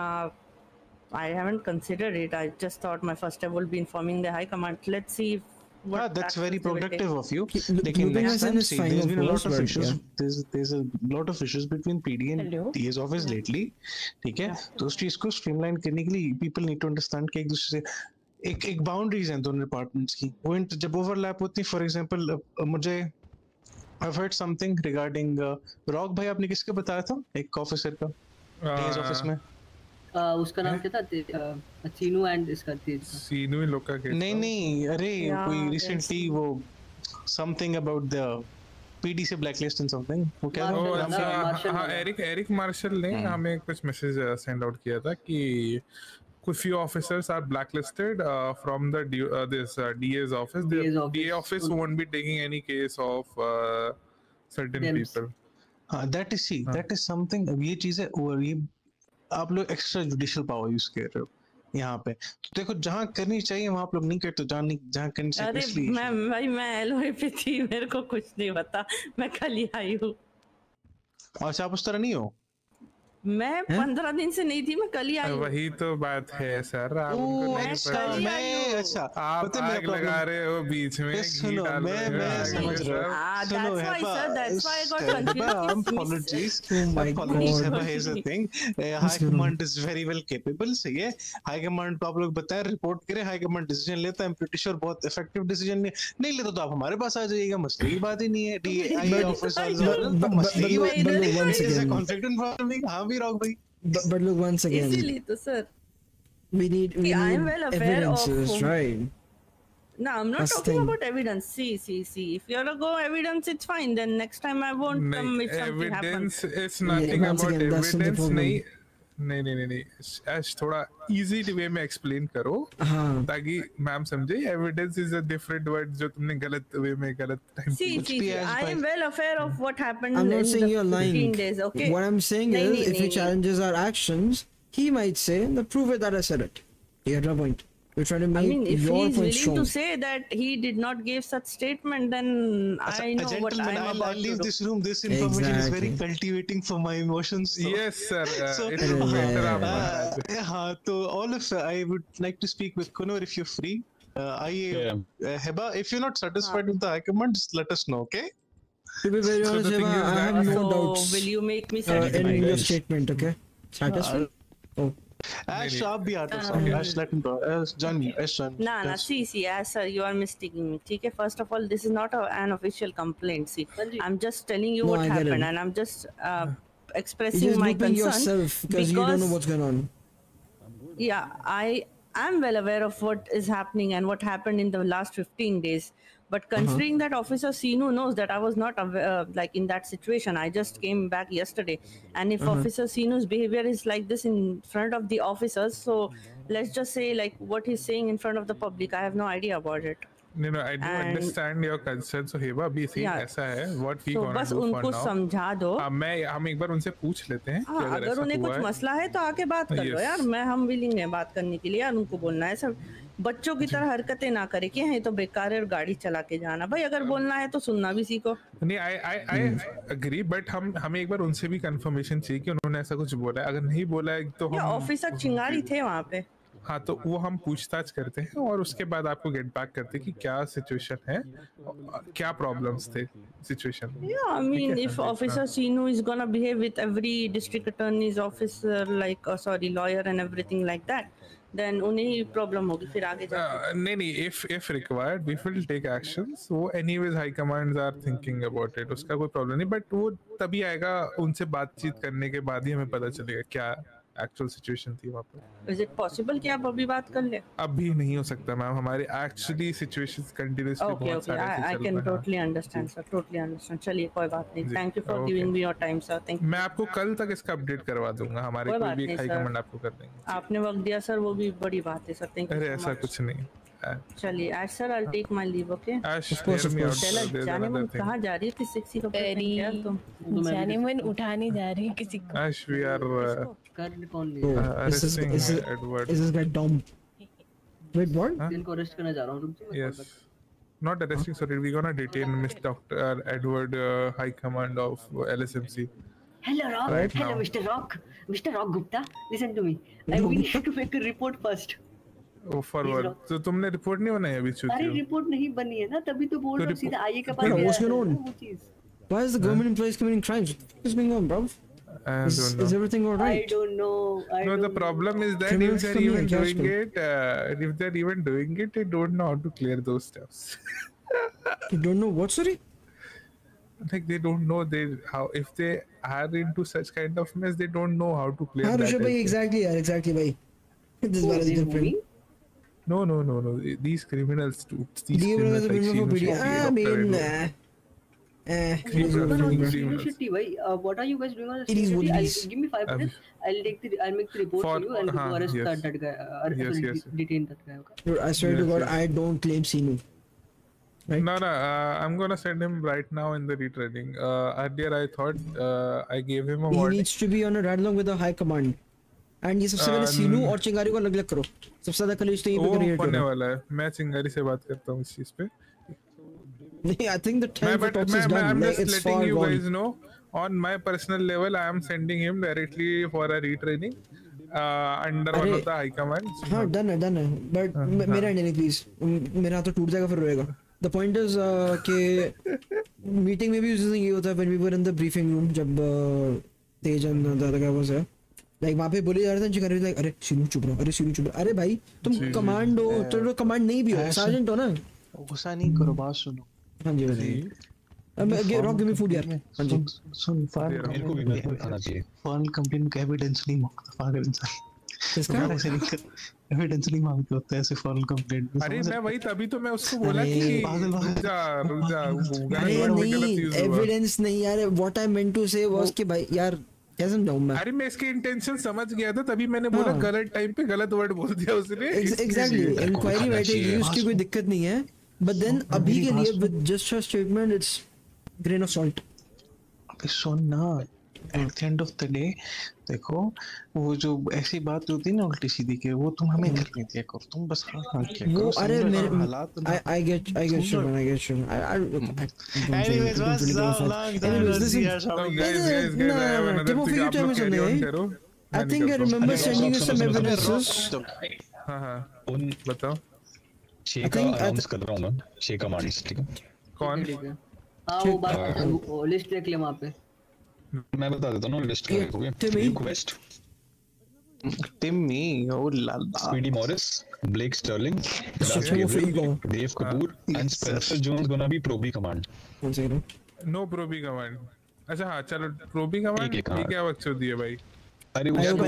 I haven't considered it. I just thought my first step will be informing the high command. Let's see if That's very productive of you. Looping Next us in time, is see, fine, there's of been a lot course, of but issues. yeah. There's a lot of issues between PD and TA's office lately. ठीक है? तो उस चीज को streamline करने के लिए people need to understand कि एक दूसरे से एक boundaries हैं दोनों departments की. वो जब overlap होती, for example, मुझे I've heard something regarding Rock भाई, आपने किसके बताया था? एक officer का TA's office में. उसका नाम क्या था? सीनू एंड इसका सीनू इन लोग का केस नहीं अरे कोई रिसेंटली वो समथिंग अबाउट द पीडी से ब्लैकलिस्ट एंड समथिंग वो क्या था? हाँ, एरिक मार्शल ने हमें कुछ मैसेज सेंड आउट किया था कि कुछ few officers are blacklisted from the this DA's office. The DA office won't be taking any case of certain people. That is something. अब ये चीज़ है और ये आप लोग एक्स्ट्रा जुडिशियल पावर यूज कर रहे हो यहाँ पे. तो देखो जहाँ करनी चाहिए वहाँ आप लोग नहीं करते, जहाँ करनी चाहिए. अरे मैं एलओए पे थी, मेरे को कुछ नहीं पता, मैं कल ही आई हूँ. अच्छा, आप उस तरह नहीं हो? मैं 15 दिन से नहीं थी, मैं कल ही आई हूँ. वही तो बात है सर, आप उनको नहीं पता. अच्छा, आप आग लगा रहे हो बीच में. सुनो, मैं समझ रहा हूँ. सुनो, that's why I got confused. Apologies. Here's the thing. High command is very well capable. सही है. High command को आप लोग बताएं, रिपोर्ट करें. High command डिसीजन लेता है. I'm pretty sure बहुत effective डिसीजन नहीं लेता तो आप हमारे पास आ जाइएगा. मसले की बात ही नहीं है. DA officers मसले की बात नहीं है. Conflict and problem. But look, once again, we need well evidences, right? No, I'm not talking about evidence. See. If you're gonna go evidence, it's fine. Then next time I won't come if something happens. Evidence is nothing about evidence. नहीं. ऐश थोड़ा easy way में explain करो ताकि ma'am समझे. Evidence is a different word जो तुमने गलत way में गलत time. See. I am well aware of what happened. I'm not saying you're lying. 15 days, okay? What I'm saying is, if he challenges our actions, he might say, "Prove it that I said it." You get my point. We're trying to make your point strong. If he's willing to say that he did not give such statement, then I know what I'm about to do. I'll leave this room. This information is very cultivating for my emotions. So. Yes, sir. So all of I would like to speak with Kunur if you're free. Heba, if you're not satisfied with the high command, just let us know, okay? To be very honest, Heba, I have no doubts. Will you make me satisfied? In your statement, okay? Satisfied? Oh. Ash, आप भी आते हो. Ash, let him go. Join me. Ash, join me. Nah, see, Ash, sir, you are mistaking me. Okay, first of all, this is not an official complaint. See, I'm just telling you what happened, and I'm just expressing my concern. Yourself because you don't know what's going on. Yeah, I am well aware of what is happening and what happened in the last 15 days. But considering that Officer Sinu knows that I was not like in that situation, I just came back yesterday. And if Officer Sinu's behavior is like this in front of the officers, so let's just say like what he's saying in front of the public, I have no idea about it. No, I do understand your concern. So Heba, अभी see ऐसा है. What we gonna बस do उनको for now? समझा दो. हम एक बार उनसे पूछ लेते हैं. हाँ, अगर उन्हें कुछ मसला है तो आके बात कर लो यार. हम willing हैं बात करने के लिए. यार उनको बोलना है सब बच्चों की तरह हरकतें ना करे कि है तो बेकार है और गाड़ी चला के जाना. भाई अगर बोलना है तो सुनना भी सीखो. नहीं, I agree, but हमें एक बार उनसे भी confirmation चाहिए कि उन्होंने ऐसा कुछ बोला है. अगर नहीं बोला है तो हम ऑफिसर चिंगारी थे वहाँ पे. हाँ, तो वो हम पूछताछ करते हैं और उसके बाद आपको गेट बैक करते हैं कि क्या सिचुएशन है, क्या प्रॉब्लम्स थे situation. Yeah, I mean if Officer Sinu is gonna behave with every district attorney's officer like lawyer and everything like that, then उन्हें प्रॉब्लम होगी फिर आगे जाके. नहीं, if required we will take actions. वो anyways high commands are thinking about it, उसका कोई problem नहीं. बट वो तभी आएगा उनसे बातचीत करने के बाद ही हमें पता चलेगा क्या एक्चुअल सिचुएशन थी वहाँ पे. Is it possible कि आप अभी बात कर ले? अभी नहीं हो सकता मैम, हमारे एक्चुअली सिचुएशंस कंटीन्यूअसली बहुत सारे चल रहे हैं. I can totally understand sir, totally understand. चलिए कोई बात नहीं. Thank you for giving me your time sir. Thank you. मैं आपको कल तक इसका अपडेट करवा दूंगा. हमारे कोई भी हाई कमांड आपको कर देंगे. आपने वक्त दिया सर, वो भी बड़ी बात है सर. Thank you. अरे ऐसा कुछ नहीं. चलिए आज sir I'll take my leave, okay? जाने मन कहाँ जा रही है? किस सेक्सी कपड़े पहन के यार तुम? जाने मन उठाने जा रही है किसी को. Ash, we are arresting Edward. Is this guy dumb? Wait, what? इनको अरेस्ट करने जा रहा हूँ तुमसे. Yes. Not arresting, sorry. We're gonna detain Mr. Dr. Edward, High Command of LSMC. Hello, Rock. Right Hello, now. Mr. Rock. Mr. Rock Gupta. Listen to me. I need to make a report first. Oh forward तो तुमने report नहीं बनाई अभी अरे report नहीं बनी है ना, तभी तो बोल रहा हूं सीधा आईए के पास Wait, what's going on? वो चीज। Why is the government employees committing crimes? What is going on, bro? Is everything all right? I don't know. No, the problem is that if they're even doing it, they don't know how to clear those stuffs. You don't know what, sorry? Like they don't know if they are into such kind of mess, they don't know how to clear that. Rishabh bhai, exactly, bhai. This is very different. No. These criminals too. These criminals like what are you guys doing on the street? Give me 5 minutes. I'll make the report for you and go arrest that guy. Detain that guy. Okay? I swear to God, I don't claim Sinu. Right? No, I'm gonna send him right now in the retraining. Earlier I thought I gave him a warning. He needs to be on a ride along with the high command. And ये सबसे पहले सीनू और चिंगारी को अलग-अलग करो. सबसे ज़्यादा कलेश तो यहीं पे क्रिएट करो. होने वाला है. मैं चिंगारी से बात करता हूँ इस चीज़ पे. नहीं, I think the time for talks is done. I'm just letting you guys know. On my personal level, I am sending him directly for a retraining under one of the high command. हाँ, done है. But मेरा नहीं please. मेरा तो टूट जाएगा फिर रोएगा. The point is कि meeting में भी उस दिन ये होता है when we were in the briefing room जब Tej and the other guy was there. Like वहाँ पे बोले जा रहे थे चिंगारी लाइक अरे सीनू चुप रहो. अरे भाई तुम कमांड हो, तो कमांड नहीं भी हो, सार्जेंट हो ना. गुस्सा नहीं करो, बात सुनो. हाँ जी बताइए. अब रॉक गिव मी फूड यार. हाँ जी सुन फॉरन कंप्लेंट का एविडेंस नहीं मांगता पागल इंसान. किसका ऐसे नहीं कर एविडेंस नहीं मांगते होते ऐसे फॉरन कंप्लेंट. अरे मैं वही तभी तो मैं उसको बोला कि रुक जा अरे नहीं एविडेंस नहीं यार. What I meant to say was कि भाई यार कैसे समझाऊं मैं. अरे मैं इसके इंटेंशन समझ गया था तभी मैंने बोला गलत टाइम पे गलत वर्ड बोल दिया उसने. एग्जैक्टली इंक्वायरी बैठेगी उसकी कोई दिक्कत नहीं है. बट देन अभी के लिए with just her statement it's grain of salt. अबे सुन ना at the end of the day देखो वो जो ऐसी बात होती है ना उल्टी सीधी के वो तुम हमें करनी दिया करो. तुम बस हाँ क्या करो. अरे मेरे I get you. Anyways, what's up? I think I remember sending you some evidences. हाँ बताओ. अनाउंस कर रहा हूँ मैं. शेखा मार्टिस ठीक है. कौन? हाँ वो बात लिस्ट देख ले वहाँ पे. मैं बता देता हूँ लिस्ट का. Request Timmy O Lala Speedy Morris Blake Sterling Dave Kapoor and Spencer Jones gonna be probie command. No probie command. अच्छा हाँ चलो प्रोबी कमांड ठीक है. वक्त चल दिया भाई. अरे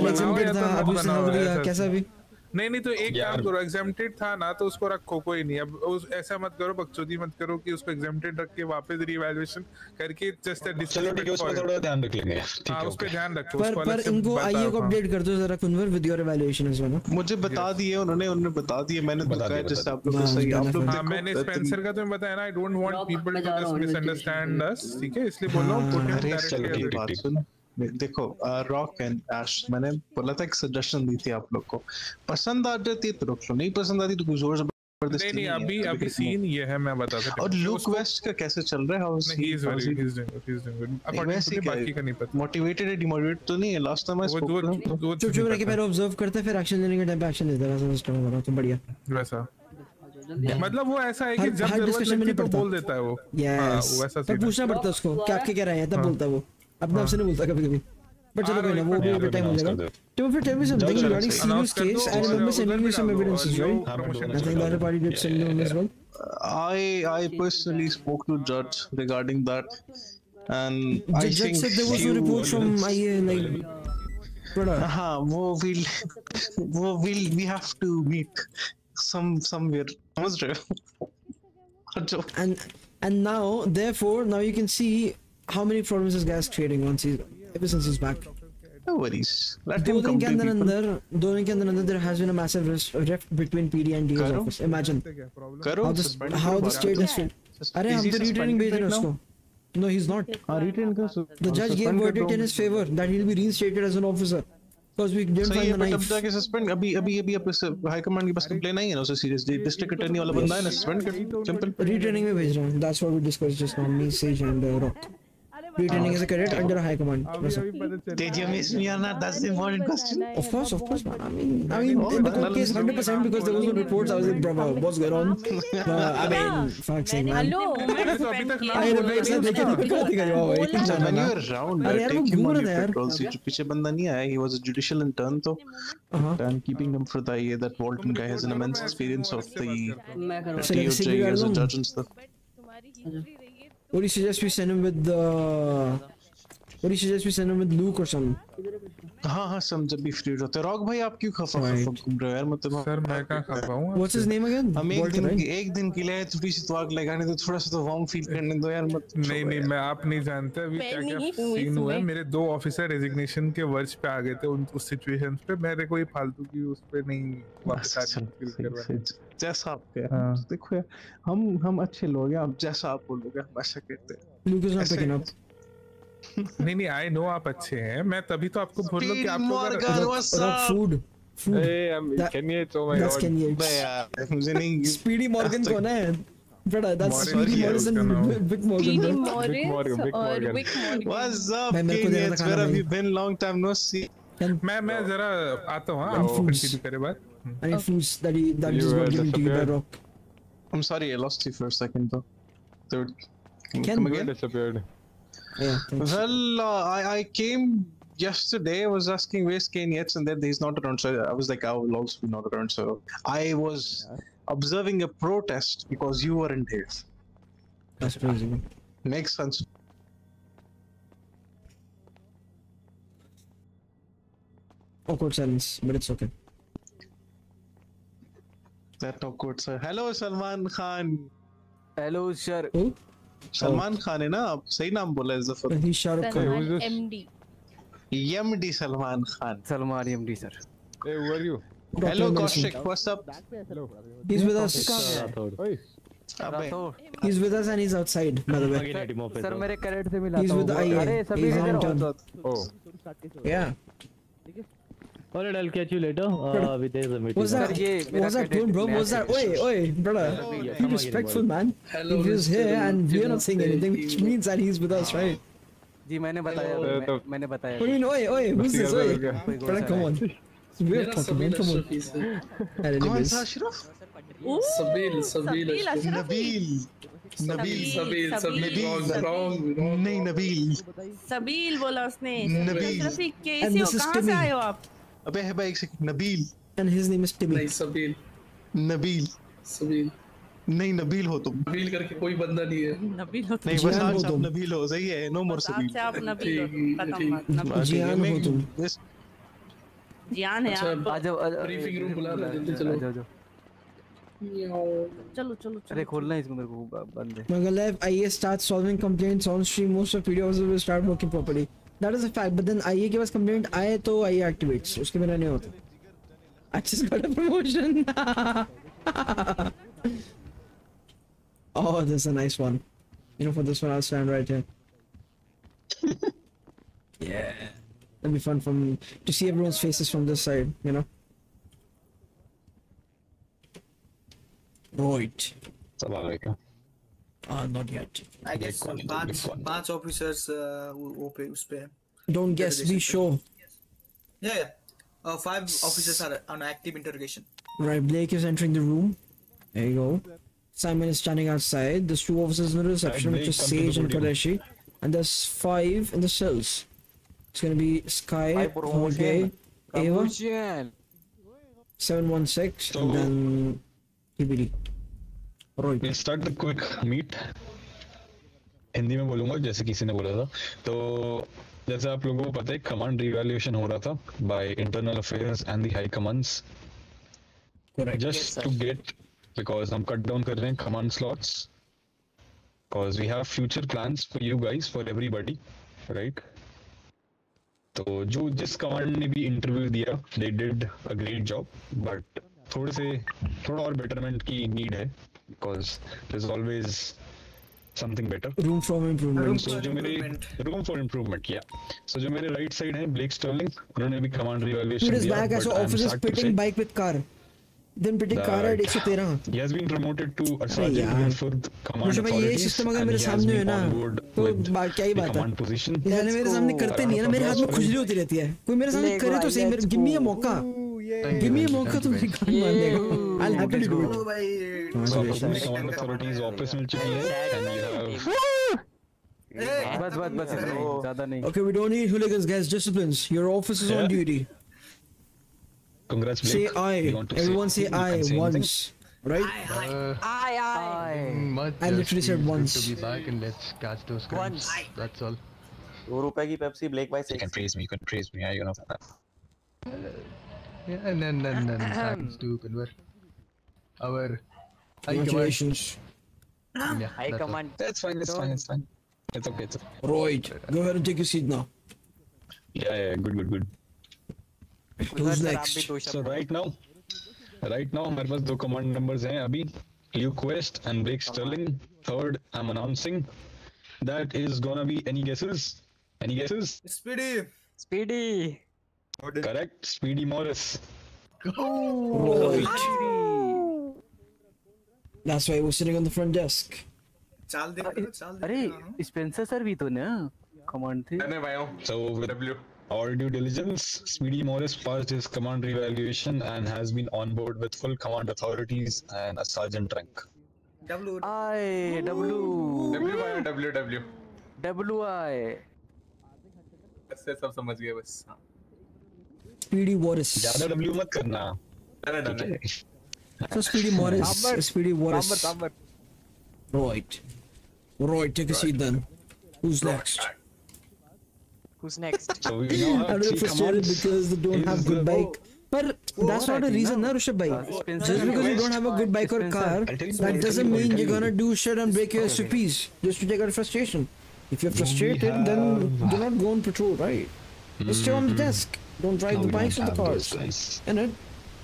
कैसा भी नहीं तो एक काम करो एग्जेम्प्टेड था ना तो उसको रखो कोई नहीं. अब ऐसा मत करो बकचोदी मत करो कि उसको एग्जेम्प्टेड रख के वापस रीवैल्यूएशन करके जस्ट चलो ठीक है उसको थोड़ा ध्यान रख लेंगे. हां उस पे ध्यान रखो. पर इनको आईए को अपडेट कर दो जरा Kunwar with your evaluation as well. मुझे बता दिए उन्होंने बता दिए. मैंने बताया जैसे आप लोग सही आप लोग देखो. मैंने स्पेंसर का तुम्हें बताया ना. I don't want people to just misunderstand us. ठीक है इसलिए बोल रहा हूं पुट हिम डायरेक्टली. देखो रॉक एंड एश मैंने बोला था एक सजेशन दी थी आप लोग को. पसंद आ जाती है तो रोक लो, नहीं पसंद आती तो कुछ जोर जबरदस्ती नहीं. अभी सीन ये है मैं बताता हूं. और लुक वेस्ट का कैसे चल रहा है? How is he is doing good. According to बाकी का नहीं पता. मोटिवेटेड है डिमोटिवेटेड तो नहीं है. लास्ट टाइम आई स्पोक चुप रह के पहले ऑब्जर्व करते फिर एक्शन लेने के टाइम पे एक्शन लेता है. सिस्टम हो रहा तो बढ़िया वैसा. मतलब वो ऐसा है कि जब जरूरत लगती तो बोल देता है वो. हां वो ऐसा तब पूछना पड़ता है उसको कि आप क्या कह रहे हैं तब बोलता है वो. अपने आप से नहीं बोलता कभी-कभी. बट चलो कोई ना वो भी टाइम हो जाएगा. तो फिर tell me something regarding Sinu's case. I remember sending you some evidences, right? I think the other party did send you as well. I personally spoke to judge regarding that, and I think said there was a report from IA like. हाँ वो we have to meet somewhere. समझ रहे हो? And now therefore now you can see how many problems this guy is creating ever since he's back. No worries. Let him come. दो दिन के अंदर there has been a massive rift between PD and DA's office. Imagine how the state is. अरे हम तो retraining भेज रहे हैं उसको. No, he's not. The judge gave verdict in his favor that he'll be reinstated as an officer. Because we didn't find the knife. तब जाके suspend अभी हाई कमांड के पास कंप्लेन आई है ना उसे सीरियसली डिस्ट्रिक्ट अटॉर्नी वाला बंदा है ना सस्पेंड कर सिंपल रिट्रेनिंग में भेज रहा हूं. That's what we discussed just now, me, Sage and Rock. Retraining as a cadet under a high command. Did you miss me or not? That's the important question. Of course, man. I mean, in the court case, 100% because there was no reports. I was like, brother, what's going on? I mean, fuck's sake, man. When you were around, take him on your patrols. पीछे बंदा नहीं आया. He was a judicial intern, तो and keeping him for the year. That Walton guy has an immense experience of the DOJ as a judge and stuff. What do you suggest we send him with Luke or something? हाँ सब जब भी free होते हैं. Rock भाई आप क्यों खफा घूम रहे हो यार? मतलब सर मैं कहाँ खफा हूँ? What's his name again? हम एक दिन के लिए थोड़ी सी तो आग लगाने दो, थोड़ा सा तो वार्म फील करने दो यार. मत नहीं मैं आप नहीं जानते अभी क्या सीन हुआ है. मेरे 2 ऑफिसर रेजिग्नेशन के वर्ष पे आ गए थे उस सिचुएशन पे. मेरे कोई फालतू की उस पे नहीं वापस जैसा आप कह देखो यार, हम अच्छे लोग हैं. आप जैसा आप बोलोगे हम ऐसा कहते हैं. Luke is not picking up. नहीं आई नो आप अच्छे हैं. मैं तभी तो आपको बोल रहा हूँ कि आपको food. Can you oh my that's god. मुझे नहीं. Speedy Morgan कौन है? Brother, that's Speedy Morrison and Vic Morgan. Speedy Morris और Vic Morgan. What's up, Kenyans? Where have you been? Long time no see. मैं जरा आता हूँ. आप कंटिन्यू करें बात. I need foods that is not given to you by Rock. I'm sorry, I lost you for a second though. Third. Come again? Disappeared. Yeah, well, I came yesterday. I was asking where's Kane Yates, and then he's not around. So I was like, I will also be not around. So I was observing a protest because you weren't here. That's crazy. Makes sense. Awkward silence, but it's okay. That awkward sir. Hello, Salman Khan. Hello, sir. Who? Salman Khan है ना? आप सही नाम बोला इस दफा. He's Shahrukh Khan. MD Salman Khan. Salman MD sir. Hey, who are you? Hello Kaushik, what's up? He's with us. He's with us and he's outside, by the way. Sir मेरे कैरेट से मिला. He's with the IA. He's an intern. Oh. Yeah. Alright, I'll catch you later. There's a meeting. What's that tone, bro? What's that? Oi, brother. Be respectful, man. If he's here and we're not saying anything, which means that he's with us, right? जी मैंने बताया. मैंने बताया. What do you mean? Oi, who's this? Oi, brother, come on. We're talking, man. Come on. कौन सा Ashraf? Sabil. नहीं नबील. सबील बोला उसने. नबील. रफीक कैसे हो? कहाँ से आए हो आप? अबे है भाई एक second. Nabil. And his name is Timmy. नहीं Sabil. नबील. नहीं नबील हो तुम. नबील करके कोई बंदा नहीं है. नबील हो नहीं बस आज आप नबील हो. सही है. No more Sabil. आज आप नबील हो. खत्म बात. जियान हो तुम. जियान है आप. आ जाओ. ब्रीफिंग रूम बुला रहे हैं. जल्दी चलो. अरे खोलना है इसको मेरे को बंद है. Manga Live IA starts solving complaints on stream. Most of videos will start working properly. That is a fact. But then IA के पास complaint आए तो IA activates. उसके बिना नहीं होता. I just got a promotion. Oh, this is a nice one. You know, for this one I'll stand right here. Yeah, that'll be fun to see everyone's faces from this side. You know. Right. Not yet. I guess पांच officers वो पे उस पे. Don't guess, be sure. Yeah. 5 officers are on active interrogation. Right, Blake is entering the room. There you go. Simon is standing outside. There's 2 officers in the reception, which is Sage and Kaleshi. And there's 5 in the cells. It's gonna be Sky, Jorge, Ava, 716, and then TBD. Right. We'll start the quick meet. Hindi में बोलूँगा जैसे किसी ने बोला था. तो जैसे आप लोगों को पता है कमांड रिवैल्यूएशन हो रहा था by internal affairs and the high commands. Correct. Just to get because हम cut down कर रहे हैं command slots. Because we have future plans for you guys, for everybody, right? तो जो जिस कमांड ने भी इंटरव्यू दिया, they did a great job, but थोड़ा और betterment की need है, because there's always something better. Room for improvement. So जो मेरे room for improvement, yeah. So जो मेरे right side है Blake Sterling, उन्होंने भी command revaluation दिया. दिया. Back as officers pitting bike with car. Then Pitik car at 113. He has been promoted to a sergeant with full command मुझे भाई ये authorities सिस्टम अगर and मेरे he has सामने है been ना on board तो with क्या ही the बात है। command position. ये जाने मेरे सामने करते नहीं है ना, मेरे हाथ में खुजली होती रहती है। कोई मेरे सामने करे तो सही, मेरे गिव मी अ मौका, गिव मी अ मौका तो मेरी गान मार देगा। I'll happily do it. So आपको command authorities वापस मिल चुकी है and you have बस ज़्यादा नहीं। Okay, we don't need hooligans, guys. Disciplines. Your office is on duty. Congrats, Say Blake. I. You want to Everyone say you I can say once. Right? I literally said once. To be back and let's catch those crimes. That's all. ₹2 की Pepsi Blake by 6. You can praise me. You can praise me. You know that. Yeah, and then thanks to convert our high Congratulations. command. Yeah, High command. That's fine. It's fine. It's fine. It's okay. It's okay. Right. Go ahead and take your seat now. Yeah. Good. Who's next? So right now हमारे पास 2 command numbers हैं अभी. Luke West and Blake Sterling. Third, I'm announcing. That is gonna be any guesses? Speedy. Correct. Speedy Morris. Right. That's why he was sitting on the front desk. चाल दे। अरे Spencer sir भी तो ना command थे। मैंने भाई हूँ। So with all due diligence, Speedy Morris passed his command revaluation and has been on board with full command authorities and a sergeant rank. W. ऐसे सब समझ गए बस। Speedy Morris. ज़्यादा W मत करना। So Speedy Morris. Right. Take a seat then. Who's next? next? So we now have I'm 3 frustrated commands. because they don't have good bike. But that's not a reason, na Rushabh bhai. Just because you don't have a good bike or car, that doesn't mean you're gonna do shit and break your SOPs just to take out frustration. If you're frustrated, then do not go on patrol, right? Just stay on the desk. Don't drive the bikes or the cars. Innit?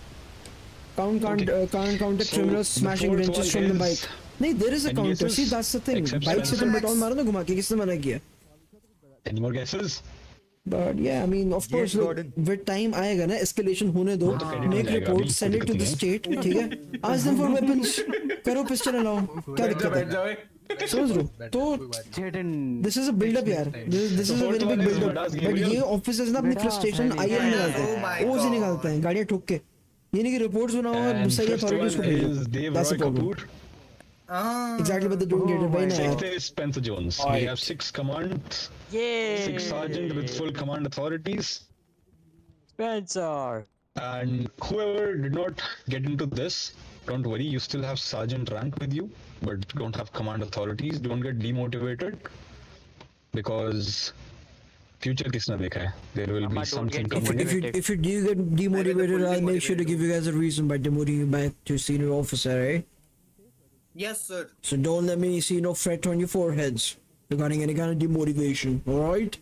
Counter criminals smashing wrenches from the bike. No, there is a counter. See, that's the thing. Bike se tum petrol maro na ghuma ke, kisne mana kiya? Any more guesses? But yeah, I mean, of course, look, with time आएगा ना, escalation होने दो, make report, send it to the state, ठीक है? Ask them for weapons, करो pistol अलाओ, क्या दिक्कत है? समझ रहे हो? तो this is a build up यार, this is a very big build up. But ये officers ना अपनी frustration IL निकालते हैं, OC निकालते हैं, गाड़ियाँ ठोक के. ये नहीं कि reports बनाओ और सही authorities को भेजो. That's the problem. Exactly, but they don't get it by now. Sixth is Spencer Jones. We have 6 commands. Yay! 6 sergeant with full command authorities. Spencer. And whoever did not get into this, don't worry, you still have sergeant rank with you, but don't have command authorities. Don't get demotivated, because future kisna dekha hai. There will be something coming. If you do get demotivated, I'll make sure to give you guys a reason by demoting you back to senior officer, eh? Yes, sir. So don't let me see no fret on your foreheads regarding any kind of demotivation, alright?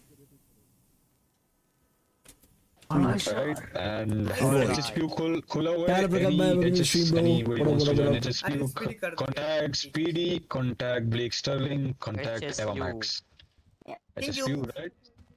Alright, and HSPU khula hua hai. Any way wants to join HSPU, contact Speedy, contact Blake Sterling, contact Eva Max. HSPU, right?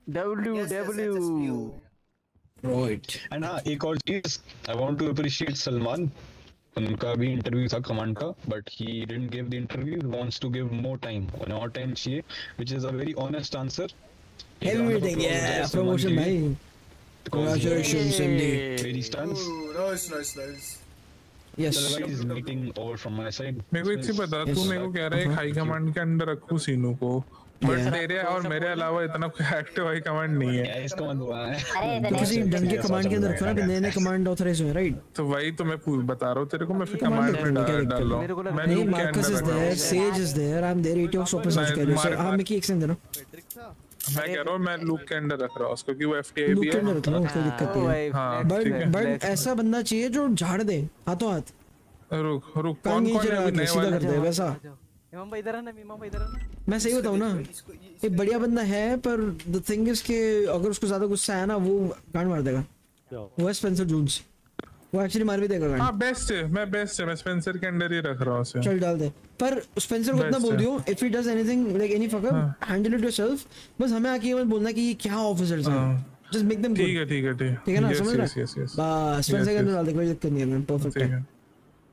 W. Right. And एक और चीज, I want to appreciate Salman. उनका भी interview था command का, but he didn't give the interview. He wants to give more time चाहिए, which is a very honest answer. Everything, yeah, promotion भाई. Congratulations indeed. Where he stands. Nice. Yes. Otherwise, meeting over from my side. मेरे को एक चीज बता, तू मेरे को कह रहा है हाई कमांड के अंडर रखूं सीनू को, बट तेरे और मेरे अलावा इतना कोई एक्टिव हाई कमांड नहीं है. इसका मतलब हुआ है तो किसी ढंग के कमांड के अंदर रखो ना, नए कमांड ऑथराइज हुए, राइट? तो वही तो मैं बता रहा हूँ तेरे को, मैं फिर कमांड में डाल रहा हूँ. मैं नहीं, Marcus is there, Sage is there, I am there, 80 of officers कह रहे हो. हां, मैं की एक्शन देना. मैं कह रहा हूँ मैं लूक के अंडर रख रहा हूँ उसको, क्योंकि वो एफटीआई भी है. लूक के अंडर कोई दिक्कत नहीं है. बट ऐसा बंदा चाहिए जो झाड़ दे हाथों हाथ. रुक कौन है नए सीधा कर दे वैसा. इमाम भाई इधर है ना, इमाम भाई इधर है ना. मैं सही बताऊं ना, एक बढ़िया बंदा है, पर द थिंग इज कि अगर उसको ज्यादा गुस्सा आया ना, वो गांड मार देगा. वो है स्पेंसर जोन्स, वो एक्चुअली मार भी देगा गांड. हां बेस्ट है, मैं स्पेंसर के अंडर ही रख रहा हूं उसे. चल डाल दे. पर स्पेंसर को इतना बोल दियो, if he does anything like any fuck up, handle it yourself. बस हमें आके मत बोलना कि ये क्या ऑफिसर्स हैं. Just make them good. ठीक है ठीक है ना, समझ रहा है. बस स्पेंसर के अंदर डाल दे, कोई दिक्कत नहीं है. परफेक्ट है.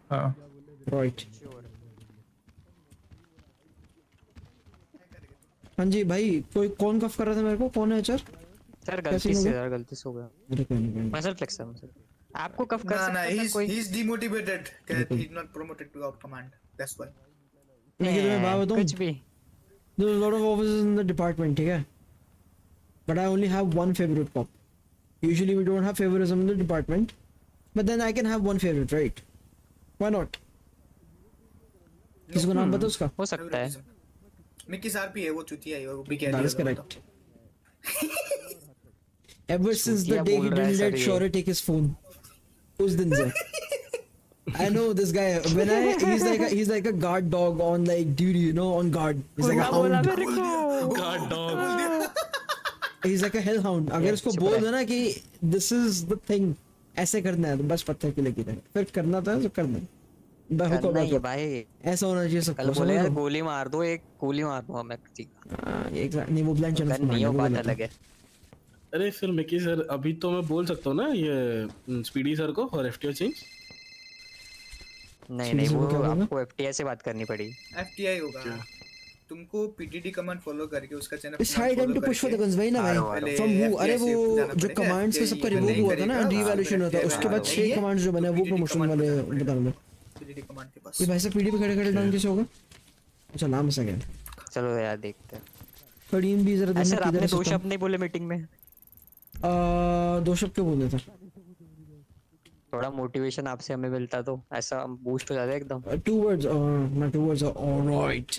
हाँ राइट। हाँ जी भाई, कोई कौन कफ कर रहा था मेरे को? कौन है एचआर? सर गलती से यार, गलती से हो गया। अरे कोई नहीं, मसल फ्लेक्स है मसल। आपको कफ कर Nah, सकता है कोई? he's demotivated. He's not promoted to out command. That's why. मैं बात बताऊं? कुछ भी। There's a lot of officers in the department, ठीक है? But I only have one favorite cop. Usually we don't have favorism in the department, but then I can have one favorite, right? Why not? किसको नाम पता उसका? हो सकता है। Mickey सार्पी है, वो चुतिया है, वो भी कह That दिया। is correct. Ever since the day he didn't let Shore take his phone, उस दिन से I know this guy. When he's like a guard dog on like duty, you know, on guard. He's like a hound. Guard dog. He's like a hellhound. अगर उसको बोल दो ना कि this is the thing, ऐसे करना है तो बस पत्थर की लगी रहे, फिर करना था तो करना है। करना ही है भाई। ऐसा होना चाहिए सबको। कल बोले यार गोली मार दो, एक गोली मार दूंगा मैं किसी का। नहीं वो ब्लाइंड चैनल नहीं हो बात अलग है। अरे फिर मिकी सर अभी तो मैं बोल सकता हूँ ना ये स्पीडी सर को और एफटीआई चेंज। नहीं वो आपको एफटीआई से बात करनी पड़ी। एफटीआई होगा, तुमको पीटीडी कमांड फॉलो करके उसका channel It's high time to push for the guns भाई ना भाई। From who? अरे वो जो कमांड्स के सबका रिवोक हुआ था ना, रीवैल्यूएशन हुआ था, उसके बाद 6 कमांड्स जो बने वो प्रमोशन वाले बता रहा हूँ। पीटीडी कमांड के पास ये भाई साहब पीडी पे खड़े डाउन कैसे होगा? अच्छा नाम से क्या? चलो यार देखते हैं। 13 भी जरा देखना किधर है। 2 शब्द नहीं बोले मीटिंग में। 2 शब्द क्यों बोले थे? थोड़ा मोटिवेशन आपसे हमें मिलता तो ऐसा बूस्ट हो जाता है एकदम। 2 words my 2 words are all right.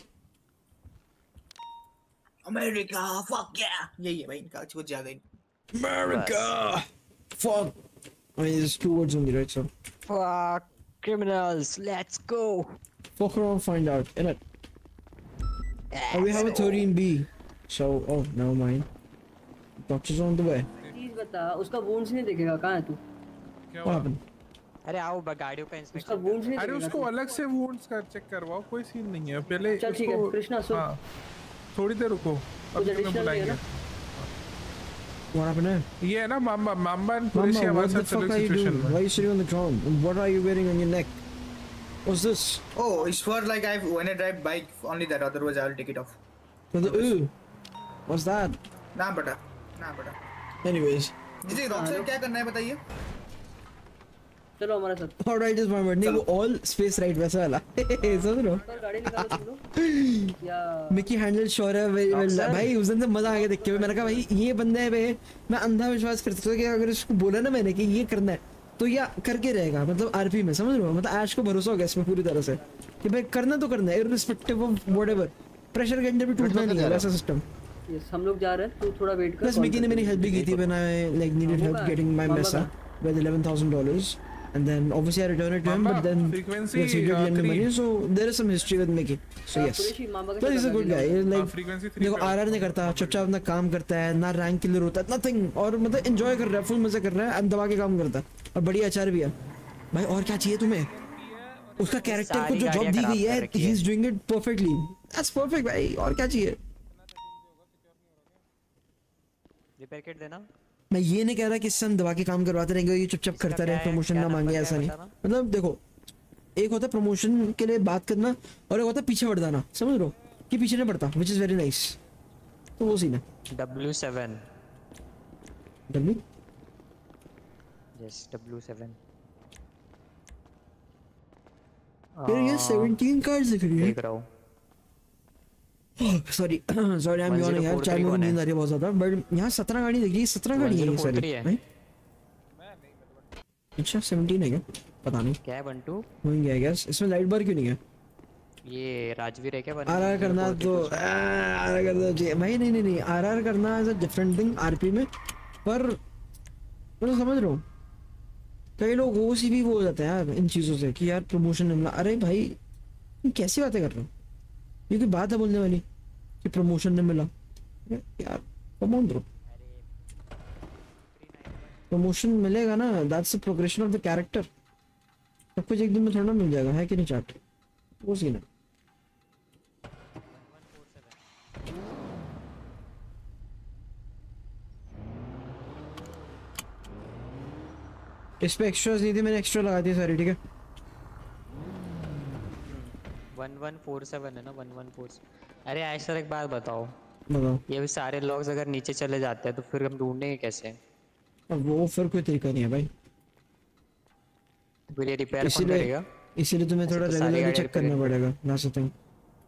America fuck yeah, यही है भाई इनका कुछ ज्यादा ही। America fuck. I mean it's 2 words only, right? So fuck criminals, let's go. Fuck around, find out, innit? We have a 13B, so oh never mind. Doctor's on the way. Please बता, उसका wounds नहीं देखेगा, कहाँ है तू? What happened? अरे आओ गाड़ियों का इंस्पेक्शन। उसका वुंड्स नहीं अरे देखेगा उसको अलग से वुंड्स का चेक करवाओ, कोई सीन नहीं है। पहले चल ठीक है कृष्णा सुन। हाँ थोड़ी देर रुको, अभी तुम्हें बुलाएंगे। What happened? ये है ना मामा एंड पुलिस हमारे साथ चल रही सिचुएशन में। Why are you sitting on the ground? What are you wearing on your neck? What's this? Oh, it's for like when I drive bike only that, otherwise I'll take it off. What's that? ना बेटा। Anyways. जी Rockstar क्या करना है बताइए? चलो हमारे साथ। Alright is my word. नहीं वो all space right वैसा वाला। समझ रहे हो? गाड़ी निकालो तुम लोग। या मिकी हैंडल श्योर है भाई। उस दिन से मजा आ गया देख के। मैंने कहा भाई ये बंदा है भाई, मैं अंधा विश्वास कर सकता हूँ कि अगर इसको बोला ना मैंने कि ये करना है तो या करके रहेगा। मतलब आरपी में समझ रहे हो, मतलब ऐश को भरोसा हो गया इसमें पूरी तरह से कि भाई करना तो करना है इररिस्पेक्टिव ऑफ व्हाटएवर। प्रेशर के अंदर भी टूटना नहीं है वैसा सिस्टम। यस हम लोग जा रहे हैं, तू थोड़ा वेट कर। प्लस मिकी ने मेरी हेल्प भी की थी when I like needed help getting my Mesa with $11,000 and then obviously I return it to him, but then yes, he did lend me money, so there is some history with Mickey, so yes, but he's a good guy. Like देखो RR नहीं करता, चुपचाप अपना काम करता है, ना rank killer होता है, nothing, और मतलब enjoy कर रहा है, फुल मजे कर रहा है, दबा के काम करता है और बढ़िया अचार भी है भाई। और क्या चाहिए तुम्हें? उसका कैरेक्टर को जो जॉब दी गई है he is doing it perfectly, that's perfect भाई। और क्या चाहिए? रिपेयर किट देना। मैं ये नहीं कह रहा कि इससे हम दबा के काम करवाते रहेंगे, ये चुपचाप करता रहे, प्रमोशन ना मांगे, ऐसा नहीं। मतलब देखो एक होता है प्रमोशन के लिए बात करना और एक होता है पीछे बढ़ जाना, समझ रहे हो कि पीछे नहीं बढ़ता, which is very nice। तो वो सीन है। W7 W yes W7 फिर ये 17 कार्ड्स दिख रही है। देख रहा हूँ। सॉरी आई एम यॉर्निंग यार, चाय में नींद आ रही है बहुत ज्यादा, बट यहाँ 17 गाड़ी दिख रही है। 17 गाड़ी है ये सारी। अच्छा 17 है क्या? पता नहीं क्या है 12 होंगे आई गेस। इसमें लाइट बार क्यों नहीं है? ये राजवीर है क्या? आरआर करना तो आरआर करना चाहिए भाई। नहीं आरआर करना is a different thing RP में, पर मतलब समझ रहे हो कई लोग वो सी भी वो हो जाते हैं यार इन चीज़ों से कि यार प्रमोशन मिला। अरे भाई तुम कैसी बातें कर रहे हो? ये कोई बात है बोलने वाली कि प्रमोशन नहीं मिला? यार कम ऑन ब्रो, प्रमोशन मिलेगा ना, that's the progression of the character. सब कुछ एक दिन में थोड़ा मिल जाएगा, है कि नहीं चाट? वो सीन है। इस पे एक्स्ट्रास नहीं थे, मैंने एक्स्ट्रा लगा दिया सारी, ठीक है। 1147 है ना 1147। अरे आज सर एक बात बताओ। बताओ। ये भी सारे लोग अगर नीचे चले जाते हैं तो फिर हम ढूंढेंगे कैसे? अब वो फिर कोई तरीका नहीं है भाई। फिर ये रिपेयर कौन करेगा? इसीलिए तुम्हें थोड़ा रेगुलरली चेक करना पड़ेगा। That's the thing.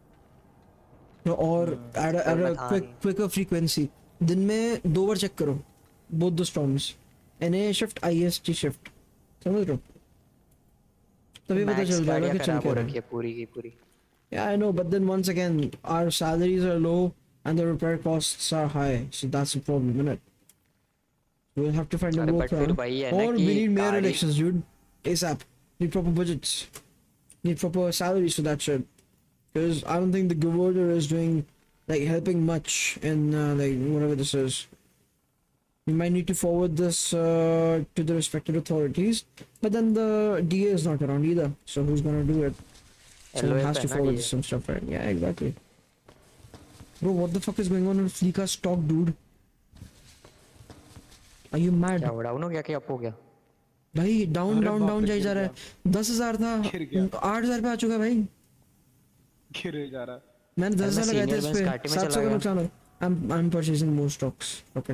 और at a quicker frequency। दिन में 2 बार चेक करो both the storms, NA shift, IST shift। समझ रहे हो? तभी पता चल जाएगा कि चल क्या रहा है। पूरी की पूरी। Yeah, I know, but then once again, our salaries are low and the repair costs are high, so that's the problem, isn't it? We'll have to find a workaround. Or we need mayor elections, dude. ASAP. Need proper budgets. Need proper salaries for that shit. Because I don't think the governor is doing, like, helping much in, like, whatever this is. We might need to forward this to the respective authorities, but then the DA is not around either, so who's gonna do it? Someone has to forward some stuff, right? Yeah, exactly. Bro, what the fuck is going on with Fleeka stock, dude? Are you mad? क्या down हो गया कि up हो गया? भाई down जाई जा रहा है। 10,000 था 8,000 पे आ चुका है भाई। गिर जा रहा है। मैंने 10,000 लगाए थे इस पे। 700 का नुकसान है। I'm purchasing more stocks. Okay.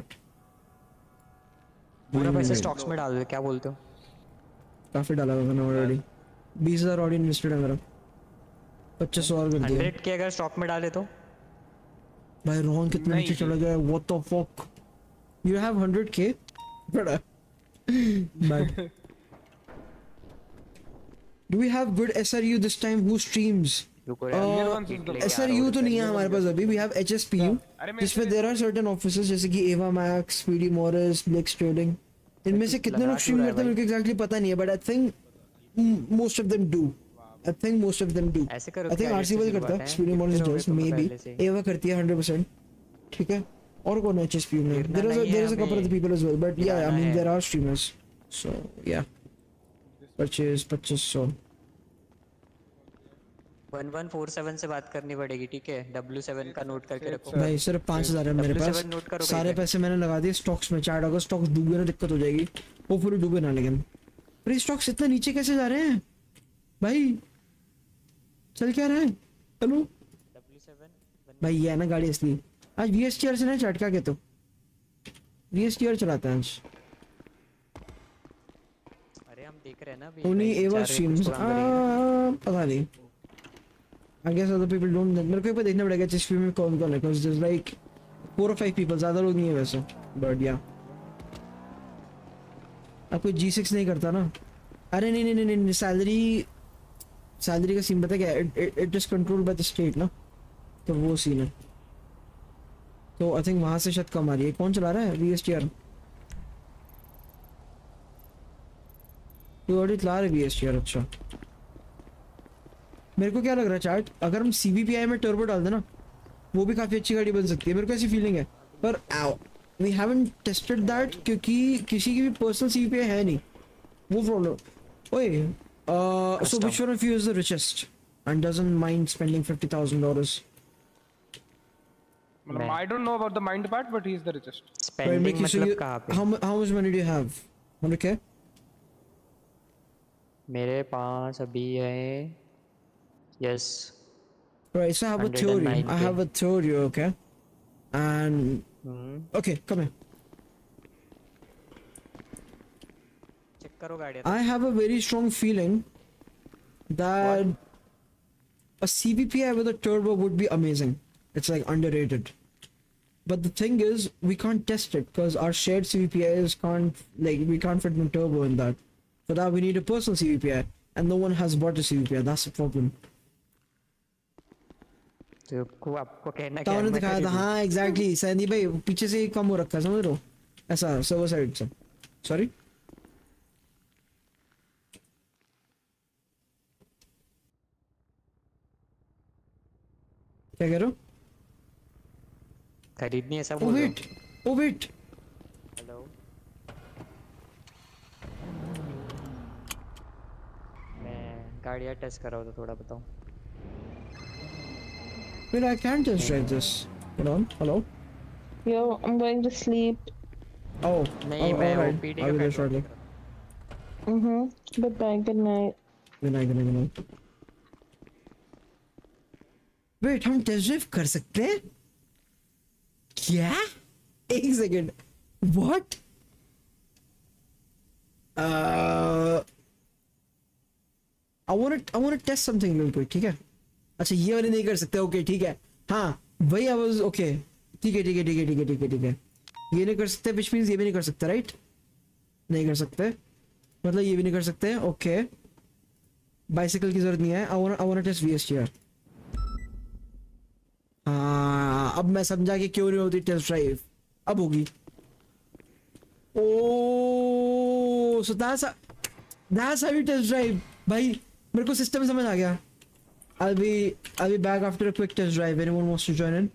पूरा पैसे स्टॉक्स में डाल दे, क्या बोलते हो? काफी डाला हुआ मैंने ऑलरेडी। 20,000 ऑलरेडी इन्वेस्टेड है मेरा। 2500 और कर दिया। 100 के अगर स्टॉक में डाले तो? भाई रोहन कितना नीचे चला गया? What the fuck? You have 100k? बड़ा। But do we have good SRU this time? Who streams? SRU तो नहीं है हमारे पास अभी। We have HSPU जिसमें there are certain offices जैसे कि Ava Max, PD Morris, Blake's Trading। इनमें से कितने लोग stream करते हैं मुझे exactly पता नहीं है, but I think most of them do. I think most of them do. I think RC वाले करता है, PD Morris does, maybe Ava करती है 100%। ठीक है? और कौन है HSPU में? There is a couple of the people as well, but yeah, I mean there are streamers. So yeah, purchase 2500। 1147 से बात करनी पड़ेगी, ठीक है? W7 का नोट करके रखो। भाई सिर्फ 5,000 है मेरे पास। सारे पैसे मैंने लगा दिए स्टॉक्स में। 4 अगस्त स्टॉक्स डूबे ना दिक्कत हो जाएगी। होपफुली डूबे ना, लेकिन पर स्टॉक्स इतना नीचे कैसे जा रहे हैं भाई? चल क्या रहा है? हेलो भाई, ये है ना गाड़ी असली। आज VSTR से ना चटका के तो VSTR चलाता है आज। अरे हम देख रहे हैं ना अभी। Only Ava streams। पता नहीं। I guess other people don't। मेरे को एक बार देखना पड़ेगा जिस फिल्म में कौन कौन है, because there's like 4 or 5 people, ज़्यादा लोग नहीं है वैसे। But yeah, अब कोई G6 नहीं करता ना। अरे नहीं, सैलरी का सीन पता क्या है? It is controlled by the state ना, तो वो सीन है। तो आई थिंक वहां से शायद कम आ रही है। कौन चला रहा है VSTR? तो ऑलरेडी चला रहा है VSTR। अच्छा, मेरे को क्या लग रहा है चैट, अगर हम CVPI में टर्बो डाल दें ना, वो भी काफी अच्छी गाड़ी बन सकती है। मेरे को ऐसी फीलिंग है, पर वी हैवंट टेस्टेड दैट क्योंकि किसी की भी पर्सनल CVPI है नहीं। वो प्रॉब्लम। ओए so which one of you is the richest and doesn't mind spending $50,000? I don't know about the mind part, but he is the richest. Spending मतलब कहाँ पे? How much money do you have? 100k? मेरे पास अभी है, yes. Right, so I have a theory. I have a theory, okay? And okay, come here. Check करो गाड़ी। I have a very strong feeling that a CVPI with a turbo would be amazing. It's like underrated. But the thing is, we can't test it because our shared CVPIs can't, like, we can't fit a turbo in that. For that, we need a personal CVPI, and no one has bought a CVPI. That's the problem. तो आपको कहना क्या है? दिखाया था, हाँ exactly। Saini भाई पीछे से कम हो रखा है, समझ रहे हो? ऐसा सर्वर साइड से। Sorry? क्या कह रहे हो? खरीदनी है सब। Oh wait। हेलो, मैं गाड़ियाँ टेस्ट कर रहा हूँ, तो थोड़ा बताओ। Wait, I can't just drive this. Hold on. Hello? Yo, I'm going to sleep. Oh. नहीं, मैं alright. OPD I'll be there shortly. Goodbye. Good night. Good night. Wait हम टेस्ट ड्राइव कर सकते हैं क्या? एक second, what? I want to test something real quick, ठीक है? अच्छा ये वाले नहीं कर सकते, ओके ठीक है, हाँ वही आवाज, ओके ठीक है ठीक है ठीक है ठीक है ठीक है ठीक है, ये नहीं कर सकते which means ये भी नहीं कर सकते, राइट? नहीं कर सकते मतलब ये भी नहीं कर सकते, ओके बाइसिकल की जरूरत नहीं है। I want to test VSTR। हाँ अब मैं समझा कि क्यों नहीं होती टेस्ट ड्राइव, अब होगी। ओह so that's how you test drive भाई, मेरे को सिस्टम समझ आ गया। I'll be back after a quick test drive. Anyone wants to join in?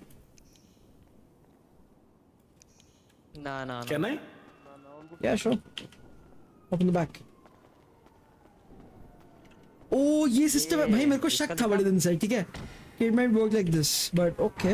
No. Can I? Yeah, sure. Open the back. Oh, ये system है भाई, मेरे को शक था बड़े दिन से, ठीक है? It might work like this, but okay.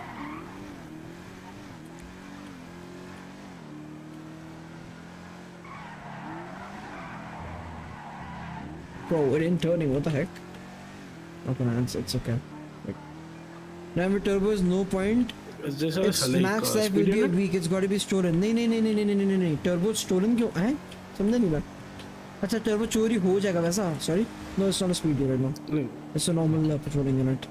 Bro, it ain't turning. What the heck? Okay, man, it's okay. Now with turbo is no point. Its max life will be a week. It's got to be stolen. नहीं turbo stolen क्यों है? समझा नहीं मैं। अच्छा turbo चोरी हो जाएगा वैसा? Sorry, no, it's not a speed right now. It's a normal patrolling unit.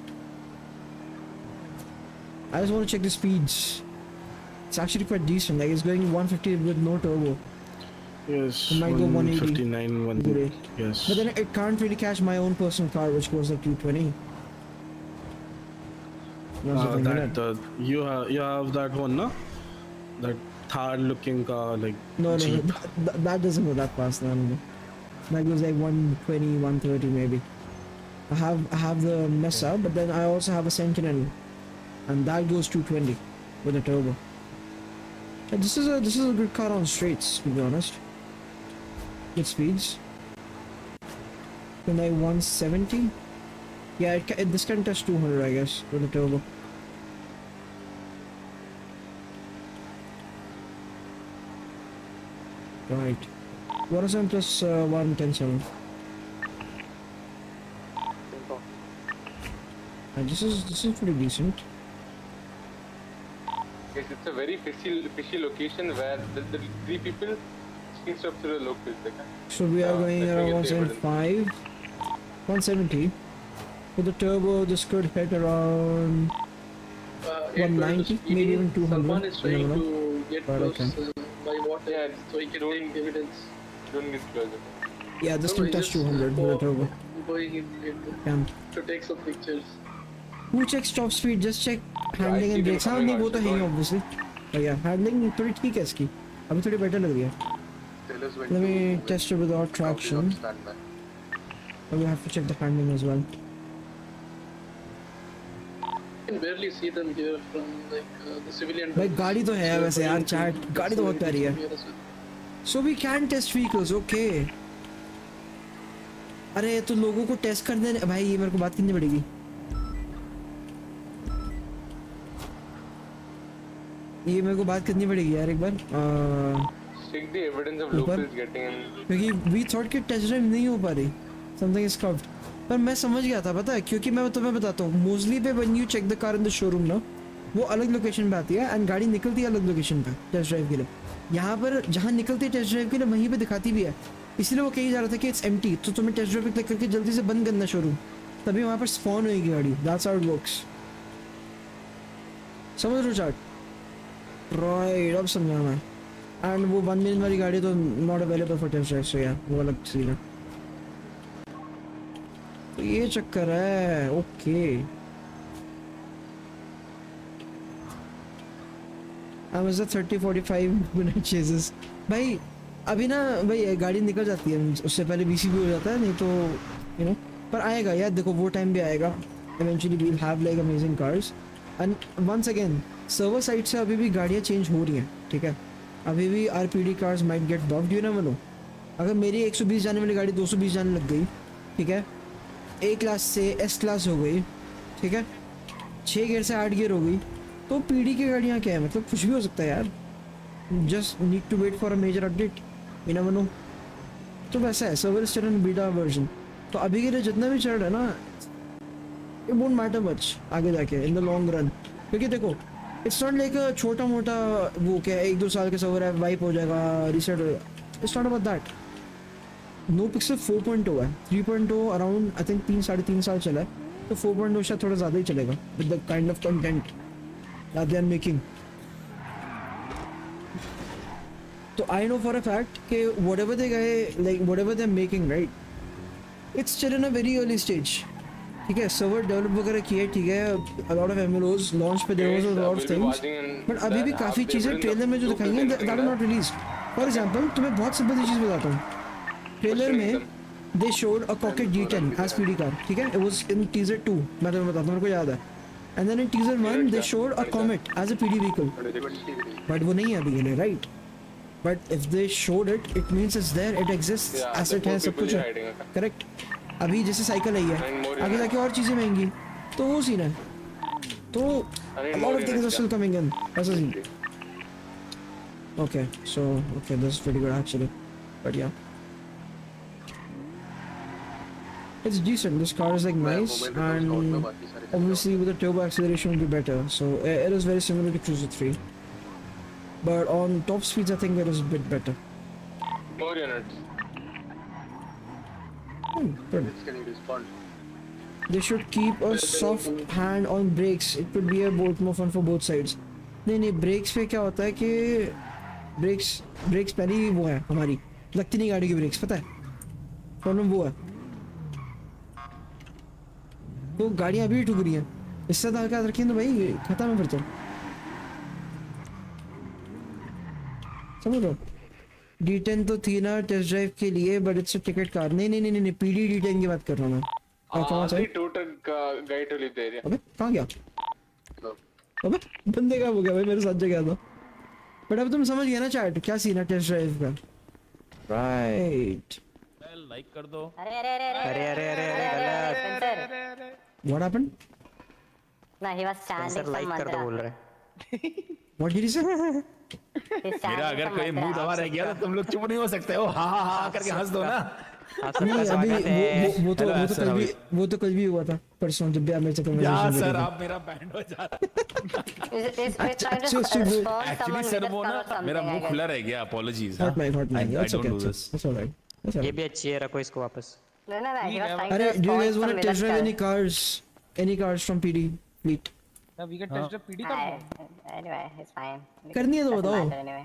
I just want to check the speeds. It's actually quite decent. Like it's going 150 with no turbo. Yes, it might go 180. 159, yes. But then it can't really catch my own personal car, which goes like 220. You have that one, no? That Thar-looking car, like no, Jeep. That doesn't go that fast. No. That goes like 120, 130 maybe. I have the Mesa, but then I also have a Sentinel, and that goes 220 with a turbo. And this is a good car on straights, to be honest. Good speeds. Then like 170. Yeah, this can touch 200, I guess, with a turbo. Right. What is M plus 110.7? And this is pretty decent. Yes, it's a very fishy location where the three people speaks up to the locals. So we are going around 175, 170. With the turbo, this could hit around 190, maybe even 200. Someone is trying to get close by water, yeah, so he can take evidence. Don't get closer. Yeah, this can touch 200 with the turbo. Going in to take some pictures. Who checks top speed? Just check handling and brakes. हाँ नहीं वो तो है ही obviously. But yeah, handling थोड़ी ठीक है इसकी. अभी थोड़ी better लग रही है. Let me test it without traction. But we have to check the handling as well. You can barely see them here from like the civilian. भाई गाड़ी तो है वैसे यार, चैट गाड़ी तो बहुत प्यारी है. So we can test vehicles, okay. अरे तो लोगों को टेस्ट कर देने भाई, ये मेरे को बात करनी पड़ेगी. ये मेरे को बात करनी पड़ेगी यार एक बार. Check the evidence of locals getting in. क्योंकि we thought कि टेस्ट ड्राइव नहीं हो पा रही. Something is covered. पर मैं समझ गया था, पता है क्योंकि मैं तुम्हें बताता हूँ, मोस्टली पे when you check the car in the showroom ना, वो अलग लोकेशन पे आती है एंड गाड़ी निकलती है अलग लोकेशन पे टेस्ट ड्राइव के लिए. यहाँ पर जहाँ निकलती है टेस्ट ड्राइव के लिए वहीं पे दिखाती भी है, इसलिए वो कही जा रहा था कि इट्स एम्प्टी, तो तुम्हें टेस्ट ड्राइव पे क्लिक करके जल्दी से बंद करना शोरूम, तभी वहाँ पर स्पॉन होगी गाड़ी. That's how it works. समझ रहे हो चार्ट? राइट, अब समझा मैं. एंड वो 1 मिनट वाली गाड़ी तो not available for test drive, so यार वो अलग सीन है. तो ये चक्कर है. Okay, I was at 30-45 minute chases. भाई अभी ना भाई गाड़ी निकल जाती है, उससे पहले BCB हो जाता है, नहीं तो यू नो. पर आएगा यार, देखो वो टाइम भी आएगा. Eventually we'll have like amazing cars. And once again server side से अभी भी गाड़ियाँ चेंज हो रही हैं, ठीक है. अभी भी RPD cars might get buffed, you never know. अगर मेरी 120 जाने वाली गाड़ी 220 जाने लग गई, ठीक है, A क्लास से S क्लास हो गई, ठीक है, 6 गियर से 8 गियर हो गई, तो PD की गाड़ियाँ क्या है, मतलब कुछ भी हो सकता है यार. Just need to wait for a major update, you never know. तो वैसा है server state and beta version. तो अभी के लिए जितना भी चल रहा है ना, it won't matter much आगे जाके in the long run, क्योंकि देखो it's not like a छोटा मोटा वो क्या 1-2 साल के सर्वर है वाइप हो जाएगा रीसेट हो जाएगा, it's not about that. NoPixel 4.0 है, 3.0 अराउंड आई थिंक 3-3.5 साल चला है, तो 4.0 शायद थोड़ा ज़्यादा ही चलेगा with the kind of content that they are making. तो I know for a fact कि whatever they like whatever they're making, right, it's still in a very early stage. ठीक है, सर्वर डेवलप वगैरह किए, ठीक है, a lot of MLOs launch पे there was a lot of things, but अभी भी काफ़ी चीज़ें ट्रेलर में जो दिखाई हैं that are not released. For example, तुम्हें बहुत सिंपल चीज़ बताता हूँ, ट्रेलर में they showed a Cockett D10 as PD car, ठीक है, it was in teaser 2, मैं तुम्हें बताता हूँ, मेरे को याद है, and then in teaser 1 they showed a Comet as a PD vehicle, but वो नहीं है अभी है, right? But if they showed it, it means it's there, it exists, asset है, सब कुछ है, correct? अभी जैसे साइकिल आई है, आगे जाके और चीजें महंगी, तो वो सीन है, तो a lot of things are still coming in, ऐसा scene. Okay, so okay, this is pretty good actually, but yeah, it's decent. This car is like nice, and obviously with the turbo acceleration will be better. So it is very similar to Cruiser 3. But on top speeds, I think it is a bit better. More units. Good. They should keep a soft hand on brakes. It could be a both more fun for both sides. नहीं brakes पे क्या होता है कि brakes पहले ही वो है हमारी लगती नहीं गाड़ी की brakes, पता है? Problem वो है. तो गाड़ियाँ अभी ठुक रही हैं. इससे तो हल्का रखें तो भाई खत्म है फिर तो. समझ लो, D10 तो थी ना टेस्ट ड्राइव के लिए, but it's a ticket car. नहीं PD D10 की बात कर रहा हूँ मैं. कहाँ से? अबे कहाँ गया? अबे बंदे का हो गया भाई, मेरे साथ जगह था. बट अब तुम समझ गए ना चैट क्या सीन है टेस्ट ड्राइव का, राइट? लाइक कर दो. अरे What happened? No, he was chanting like some कर दो बोल mantra. रहे. What did he say? मेरा अगर कोई मुंह दबा रह गया तो तुम लोग चुप नहीं हो सकते हो, हाँ करके हंस दो ना. नहीं अभी वो तो कल भी हुआ था, परसों जब भी आप मेरे से कन्वर्सेशन सर आप मेरा बैंड हो जा रहा. एक्चुअली सर वो ना मेरा मुंह खुला रह गया, apologies. Hot mic it's okay, it's alright. ये भी अच्छी है, रखो इसको वापस. No, he was trying अरे to do you guys respond want from to test drive Middle any cars from PD fleet? Yeah, we can test drive PD car. Anyway, it's fine. करनी है तो Doesn't बताओ. matter anyway.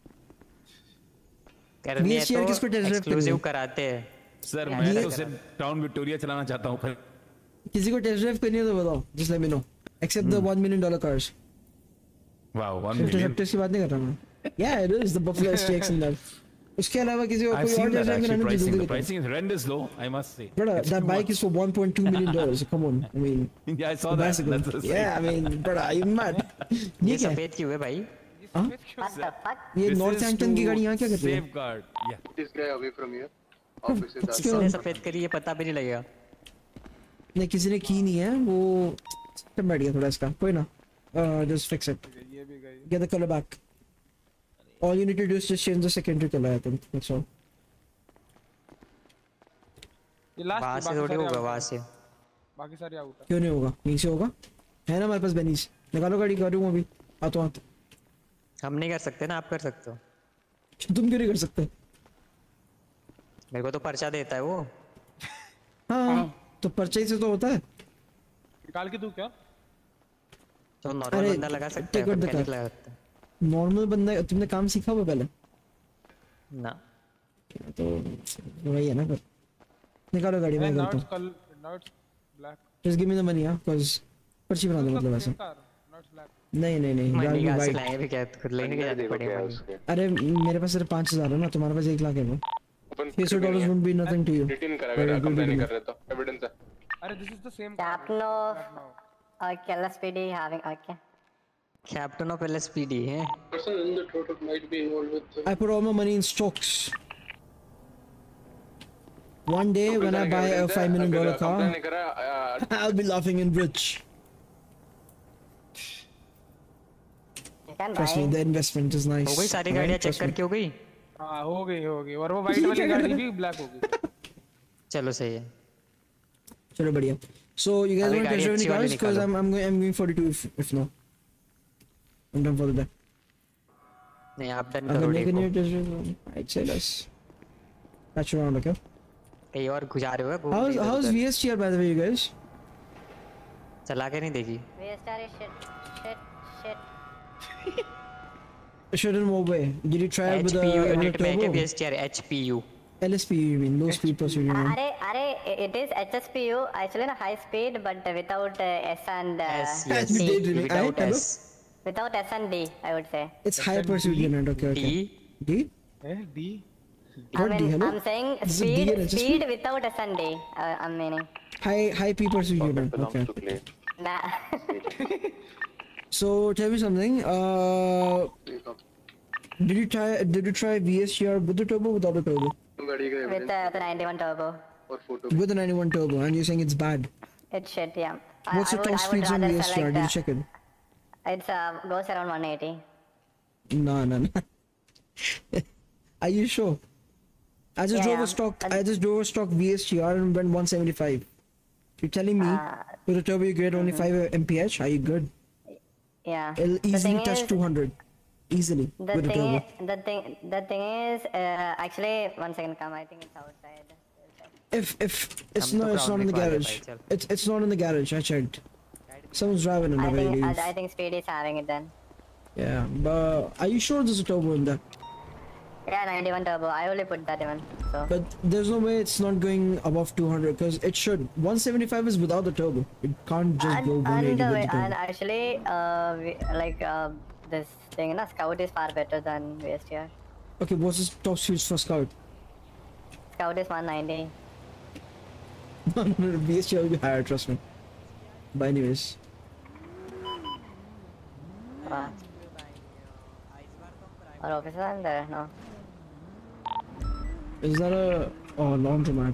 करनी है VHR किसको तो test drive exclusive कराते हैं. सर मैं तो सिर्फ टाउन विक्टोरिया चलाना चाहता हूँ. फिर किसी को टेस्ट ड्राइव करनी है तो बताओ, just let me know. Except the $1 million cars. Wow, 1 million. Interceptors की बात नहीं कर रहा मैं. Yeah, it is the Buffalo STX in that. उसके अलावा किसी को कोई और टेस्ट ड्राइव कराने की जरूरत नहीं. Pricing is horrendous low, I must say. Brother, that bike is for $1.2 million. Come on, I mean. Yeah, I saw that. Yeah, I mean, brother, are you mad? ये सफेद क्यों है भाई? What the fuck? ये Northampton की गाड़ी यहाँ क्या कर रही है? Safeguard. Yeah. This guy away from here. Office is किसने सफेद करी ये पता भी नहीं लगेगा. नहीं किसी ने की नहीं है, वो सिस्टम बैठ गया थोड़ा इसका. कोई ना, just fix it. Get the color back. All you need to do is just change the secondary color, I think. That's all. ये लास्ट वहाँ से थोड़ी होगा, वहाँ से. बाकी सारे आउट है. क्यों नहीं होगा? यहीं से होगा. है ना हमारे पास बेनीज. निकालो गाड़ी, करूँ अभी. आतो आतो. हम नहीं कर सकते ना, आप कर सकते हो. तुम क्यों नहीं कर सकते? मेरे को तो पर्चा देता है वो. हाँ तो पर्चे से तो होता है. निकाल के दूं क्या? तो नॉर्मल बंदा लगा सकता है, मैकेनिक लगा सकता है. नॉर्मल बंदा, तुमने काम सीखा हुआ पहले? ना. तो वही है ना फिर. निकालो गाड़ी में करता हूँ. Just give me the money, cause पर्ची बना दो मतलब ऐसा. नहीं गाड़ी वाइट. लाएंगे भी क्या, खुद लेने के जाने पड़ेगा. अरे मेरे पास सिर्फ 5,000 है ना, तुम्हारे पास 1 लाख है वो. $600 won't be nothing to you. Return करा कंप्लेन कर रहे तो एविडेंस है. अरे this is the same Captain of LSPD having okay. Captain of LSPD है. Person in the total might be involved with. I put all my money in stocks. One day when I buy a $5 million car, I'll be laughing and rich. Trust me, the investment is nice. हो गई सारी गाड़ियाँ check करके हो गई? हाँ हो गई और वो वाइट वाली गाड़ी भी ब्लैक हो गई. चलो सही है. चलो बढ़िया. So you guys अभी want to गाड़ी test drive any अच्छी वाली cars? Because निकालो। I'm going 42 if no. I'm done for the day. नहीं आप डन अगर करो नहीं डे करनी को। है test drive, I'd say let's patch around, okay? कहीं और गुजार रहे हो How's घूमने VSTR by the way, you guys? चला के नहीं देखी। VSTR is shit. Should in what way? Did you try it with HPU a unit में है क्या turbo? VSTR HPU। LSPU you mean? Low speed pursuit you mean? It is HSPU actually in a high speed but without S and yes, D. without S. Without S and D, I would say. It's high pursuit unit, okay. D? D? What D, hello? I'm saying This is D and HSP? speed without S and D. I'm meaning. High P pursuit unit, okay. Nah. So tell me something. Did you try VSTR with the turbo or without the turbo? With the 91 turbo. With the 91 turbo, and you're saying it's bad. It's shit, yeah. What's the top speeds on VSTR? Did you check it? It's goes around 180. No. Are you sure? I just drove a stock VSTR and went 175. You're telling me with a turbo you get only 5 mph? Are you good? Yeah. It'll easily touch 200. Easily with a turbo. The thing is, actually, one second, come. I think it's outside. If it's not in the garage. It's not in the garage. I checked. Someone's driving in the I think Speed is having it then. Yeah, but are you sure there's a turbo in there? Yeah, 91 turbo. I only put that even. So. But there's no way it's not going above 200 because it should. 175 is without the turbo. It can't just go 180 with the turbo. And actually, this thing, Scout is far better than VSTR. Okay, what's the top speeds for Scout? Scout is 190. VSTR will be higher, trust me. But anyways. Or officer in there? No. Is that a laundromat?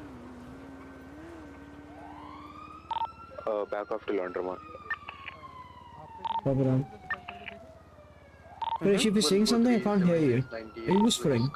Back off to laundromat. Pop it on. Wait, if you're saying something, I can't hear you. Are you whispering?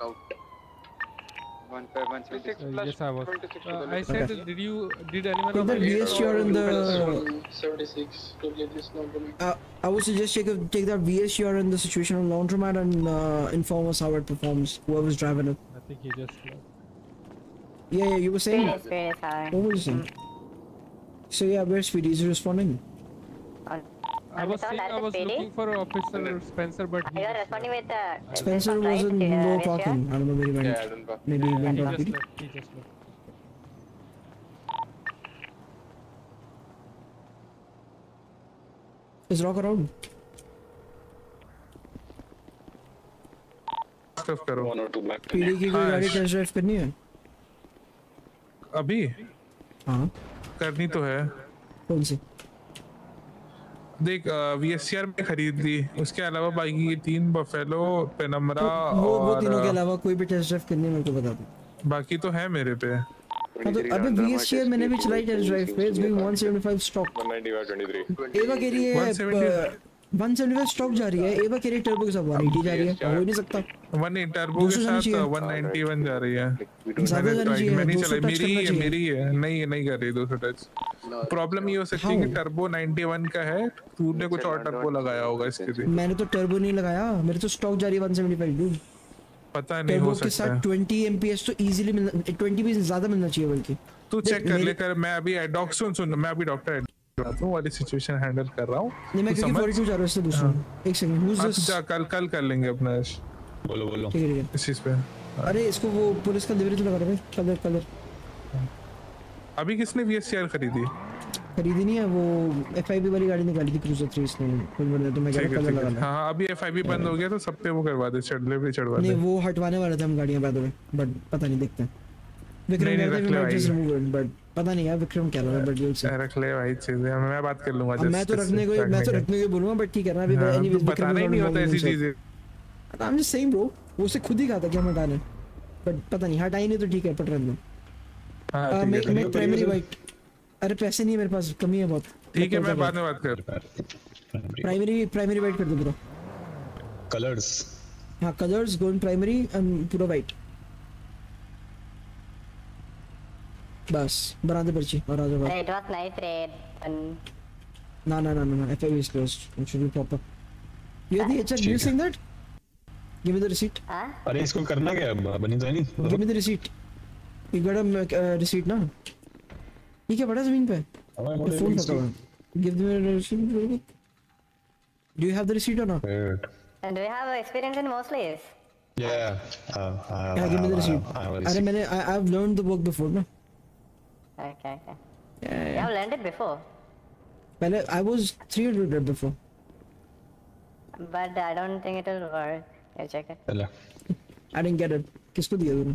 Yes, I was. I said, Okay. did anyone Put that VSTR in the... 76 to get this laundromat. I would suggest take that VSTR in the situational laundromat and inform us how it performs. Whoever's driving it. I think he just... Yeah, you were saying? Speed is high. What were you saying? So yeah, where's Speedy? Is he responding? I was saying I was looking for Officer Spencer, but he You are responding with the... Spencer was in low talking. I don't know where he went. Yeah, I don't know. Maybe he went off. he just left. Is Rock around? Stuff करो। PD की कोई गाड़ी test drive करनी है? अभी? हाँ। करनी तो है। कौन सी? देख VSTR में खरीद ली, उसके अलावा बाकी 3 बफेलो, पेनम्बरा वो और तीनों के अलावा कोई भी टेस्ट ड्राइव करनी है मेरे को बता दो। बाकी तो है मेरे पे। हाँ तो अभी VSTR मैंने भी चलाई टेस्ट ड्राइव पे, it's going 175 स्टॉक। 195 एवा कह रही है 175 स्टॉक जा रही है, एवा कह रही है टर्बो के साथ 180 जा रही है, हो ही नहीं सकता। 180 टर्बो के साथ 191 जा रही है। मैंने चलाई, मेरी है, नहीं कर रही 200 टच। प्रॉब्लम ये हो सकती है कि टर्बो 91 का है, तूने कुछ और टर्बो लगाया होगा इसके लिए। मैंने तो टर्बो नहीं लगाया, मेरे तो स्टॉक जा रही है 175 डूड। पता नहीं, हो सकता है। टर्बो के साथ 20 mph तो इजीली मिलना, 20 भी ज्यादा मिलना चाहिए बल्कि। तू चेक कर लेकर, मैं अभी मैं अभी डॉक्टर वाली सिचुएशन हैंडल कर रहा हूँ। नहीं मैं क्योंकि 42 जा रहा हूँ इससे पूछ रहा हूँ। एक सेकंड, who's this? कल कर लेंगे अपना। बोलो ठीक है इस चीज पे। अरे इसको वो पुलिस का लिवरी तो लगा रहा है भाई, कलर। अभी किसने VSTR खरीदी नहीं है, वो FIB वाली गाड़ी निकाली थी क्रूजर 3 इसने, कुछ बंदे तो मैं कलर लगा रहा। हाँ अभी FIB बंद हो गया तो सब पे वो करवा दे, चढ़वा दे। नहीं वो हटवाने वाले थे हम गाड़ियां बाय द वे, बट पता नहीं, देखते हैं। विक्रम बट पता नहीं यार विक्रम क्या रहा है, बट रख ले भाई चीजें, मैं बात कर लूंगा। मैं तो रखने को बोलूंगा, बट ठीक है ना। अभी एनीवेज बताना ही नहीं होता ऐसी चीजें। I am just saying bro, वो उसे खुद ही कहा था कि हम हटाने, बट पता नहीं हटाई नहीं तो ठीक है, पट रन दो। हां मैं प्राइमरी वाइट, अरे पैसे नहीं है मेरे पास, कमी है बहुत। ठीक है मैं बाद में बात कर। प्राइमरी वाइट कर दो पूरा कलर्स। हां colours go in primary and पूरा वाइट। बस बनाते पर्ची और आ जाओ. It was nice raid and No. FAB is closed. It should be proper. You're the HR. You saying that? Give me the receipt. अरे इसको करना क्या है बनी जानी? Give me the receipt. You got a receipt ना? ये क्या पड़ा जमीन पे? Phone फटा हुआ. Give me the receipt. Do you have the receipt or not? And do you have experience in Mosleys? Yeah. Give me the receipt. अरे I've learned the work before ना. Okay. Yeah. You have learned it before. पहले I was 300 rep before. But I don't think it will work. You check it. I didn't get it. किसको दिया तूने?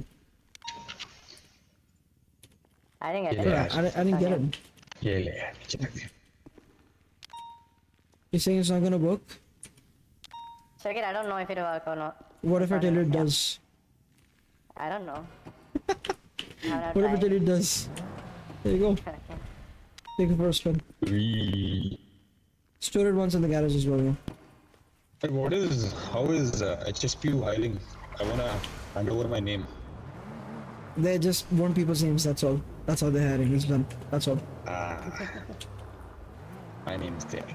I didn't get it. Yeah, I didn't get it. Yeah. You're saying it's not gonna work? Check it. I don't know if it will work or not. What if I tell you it does? I don't know. What if I tell you it does? There you go. Take it for a spin. Store it once in the garage as well. Yeah. How is HSPU hiring? I wanna hand over my name. They just want people's names, that's all. That's how they're hiring, it's done. That's all. My name's there.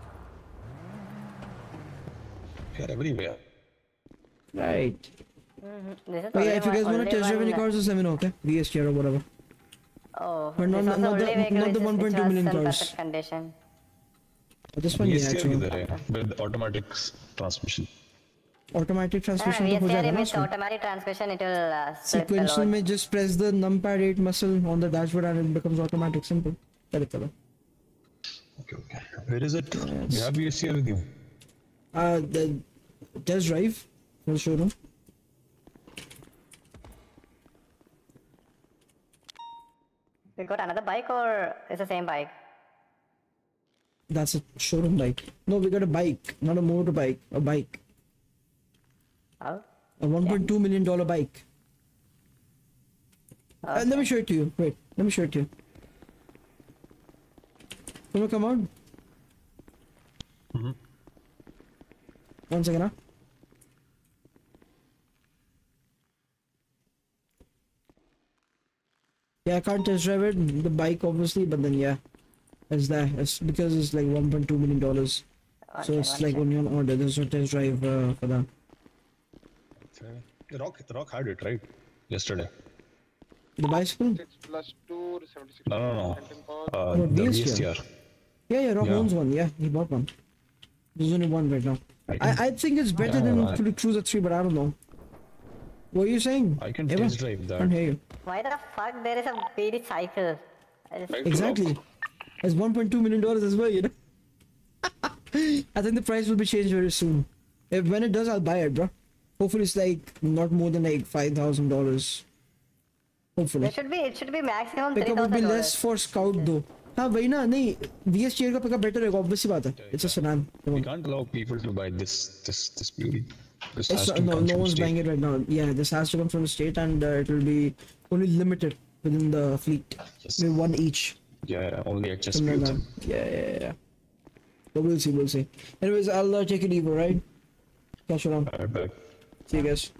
You're everywhere. Right. This is But yeah, if you guys want to test drive any cars, just let me know, okay? VSTR or whatever. Oh, But not the 1.2 million cars. Condition. This one, yeah, actually. With automatic transmission. Automatic transmission तो हो जाएगा ना उसमें. Automatic transmission, it will Sequential में just press the numpad 8 muscle on the dashboard and it becomes automatic. Simple. Okay. Where is it? You have VSTR with you? The test drive for the showroom. You got another bike or it's the same bike? That's a showroom bike. No, we got a bike, not a motorbike, a bike. Oh? A $1.2 million bike. Okay. Let me show it to you. Wait, let me show it to you. Can you come on? One second, huh? Yeah, I can't test drive it, the bike obviously, but then yeah. It's that. It's because it's like $1.2 million. So it's like only on order. There's no test drive for that. The Rock had it, right? Yesterday. The bicycle? 6 plus 2, 76. No. What, The VSTR? VSTR. Yeah, Rock owns one. Yeah, he bought one. There's only one right now. I think it's better than Cruiser 3, but I don't know. What are you saying? I can test drive that. I can't hear you. Why the fuck there is a PD cycle? Exactly. It's $1.2 million as well, you know. I think the price will be changed very soon. When it does, I'll buy it, bro. Hopefully it's like not more than like $5,000. Hopefully. It should be maximum $3,000. Pickup would be less for Scout though. हाँ वही ना नहीं VSTR का pickup better है obviously बात है. It's a sedan. We can't allow people to buy this beauty. This has to no come from one's state. buying it right now. Yeah, this has to come from the state and it will be only limited within the fleet. Maybe one each. Yeah, only HSPU. Yeah. But we'll see. Anyways, I'll take it easy, right? Catch you around. Alright, See you guys.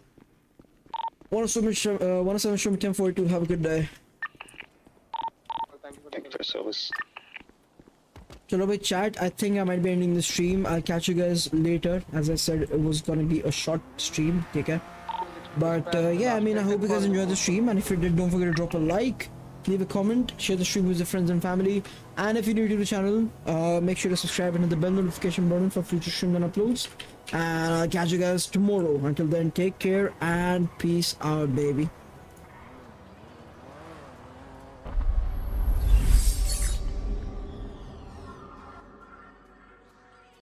107 Stream 1042. Have a good day. Thank you for your service. Chalo bhai, chat. I think I might be ending the stream. I'll catch you guys later. As I said, it was gonna be a short stream. Take care. But yeah, I mean, I hope you guys enjoyed the stream. And if you did, don't forget to drop a like, leave a comment, share the stream with your friends and family. And if you're new to the channel, make sure to subscribe and hit the bell notification button for future streams and uploads. And I'll catch you guys tomorrow. Until then, take care and peace out, baby.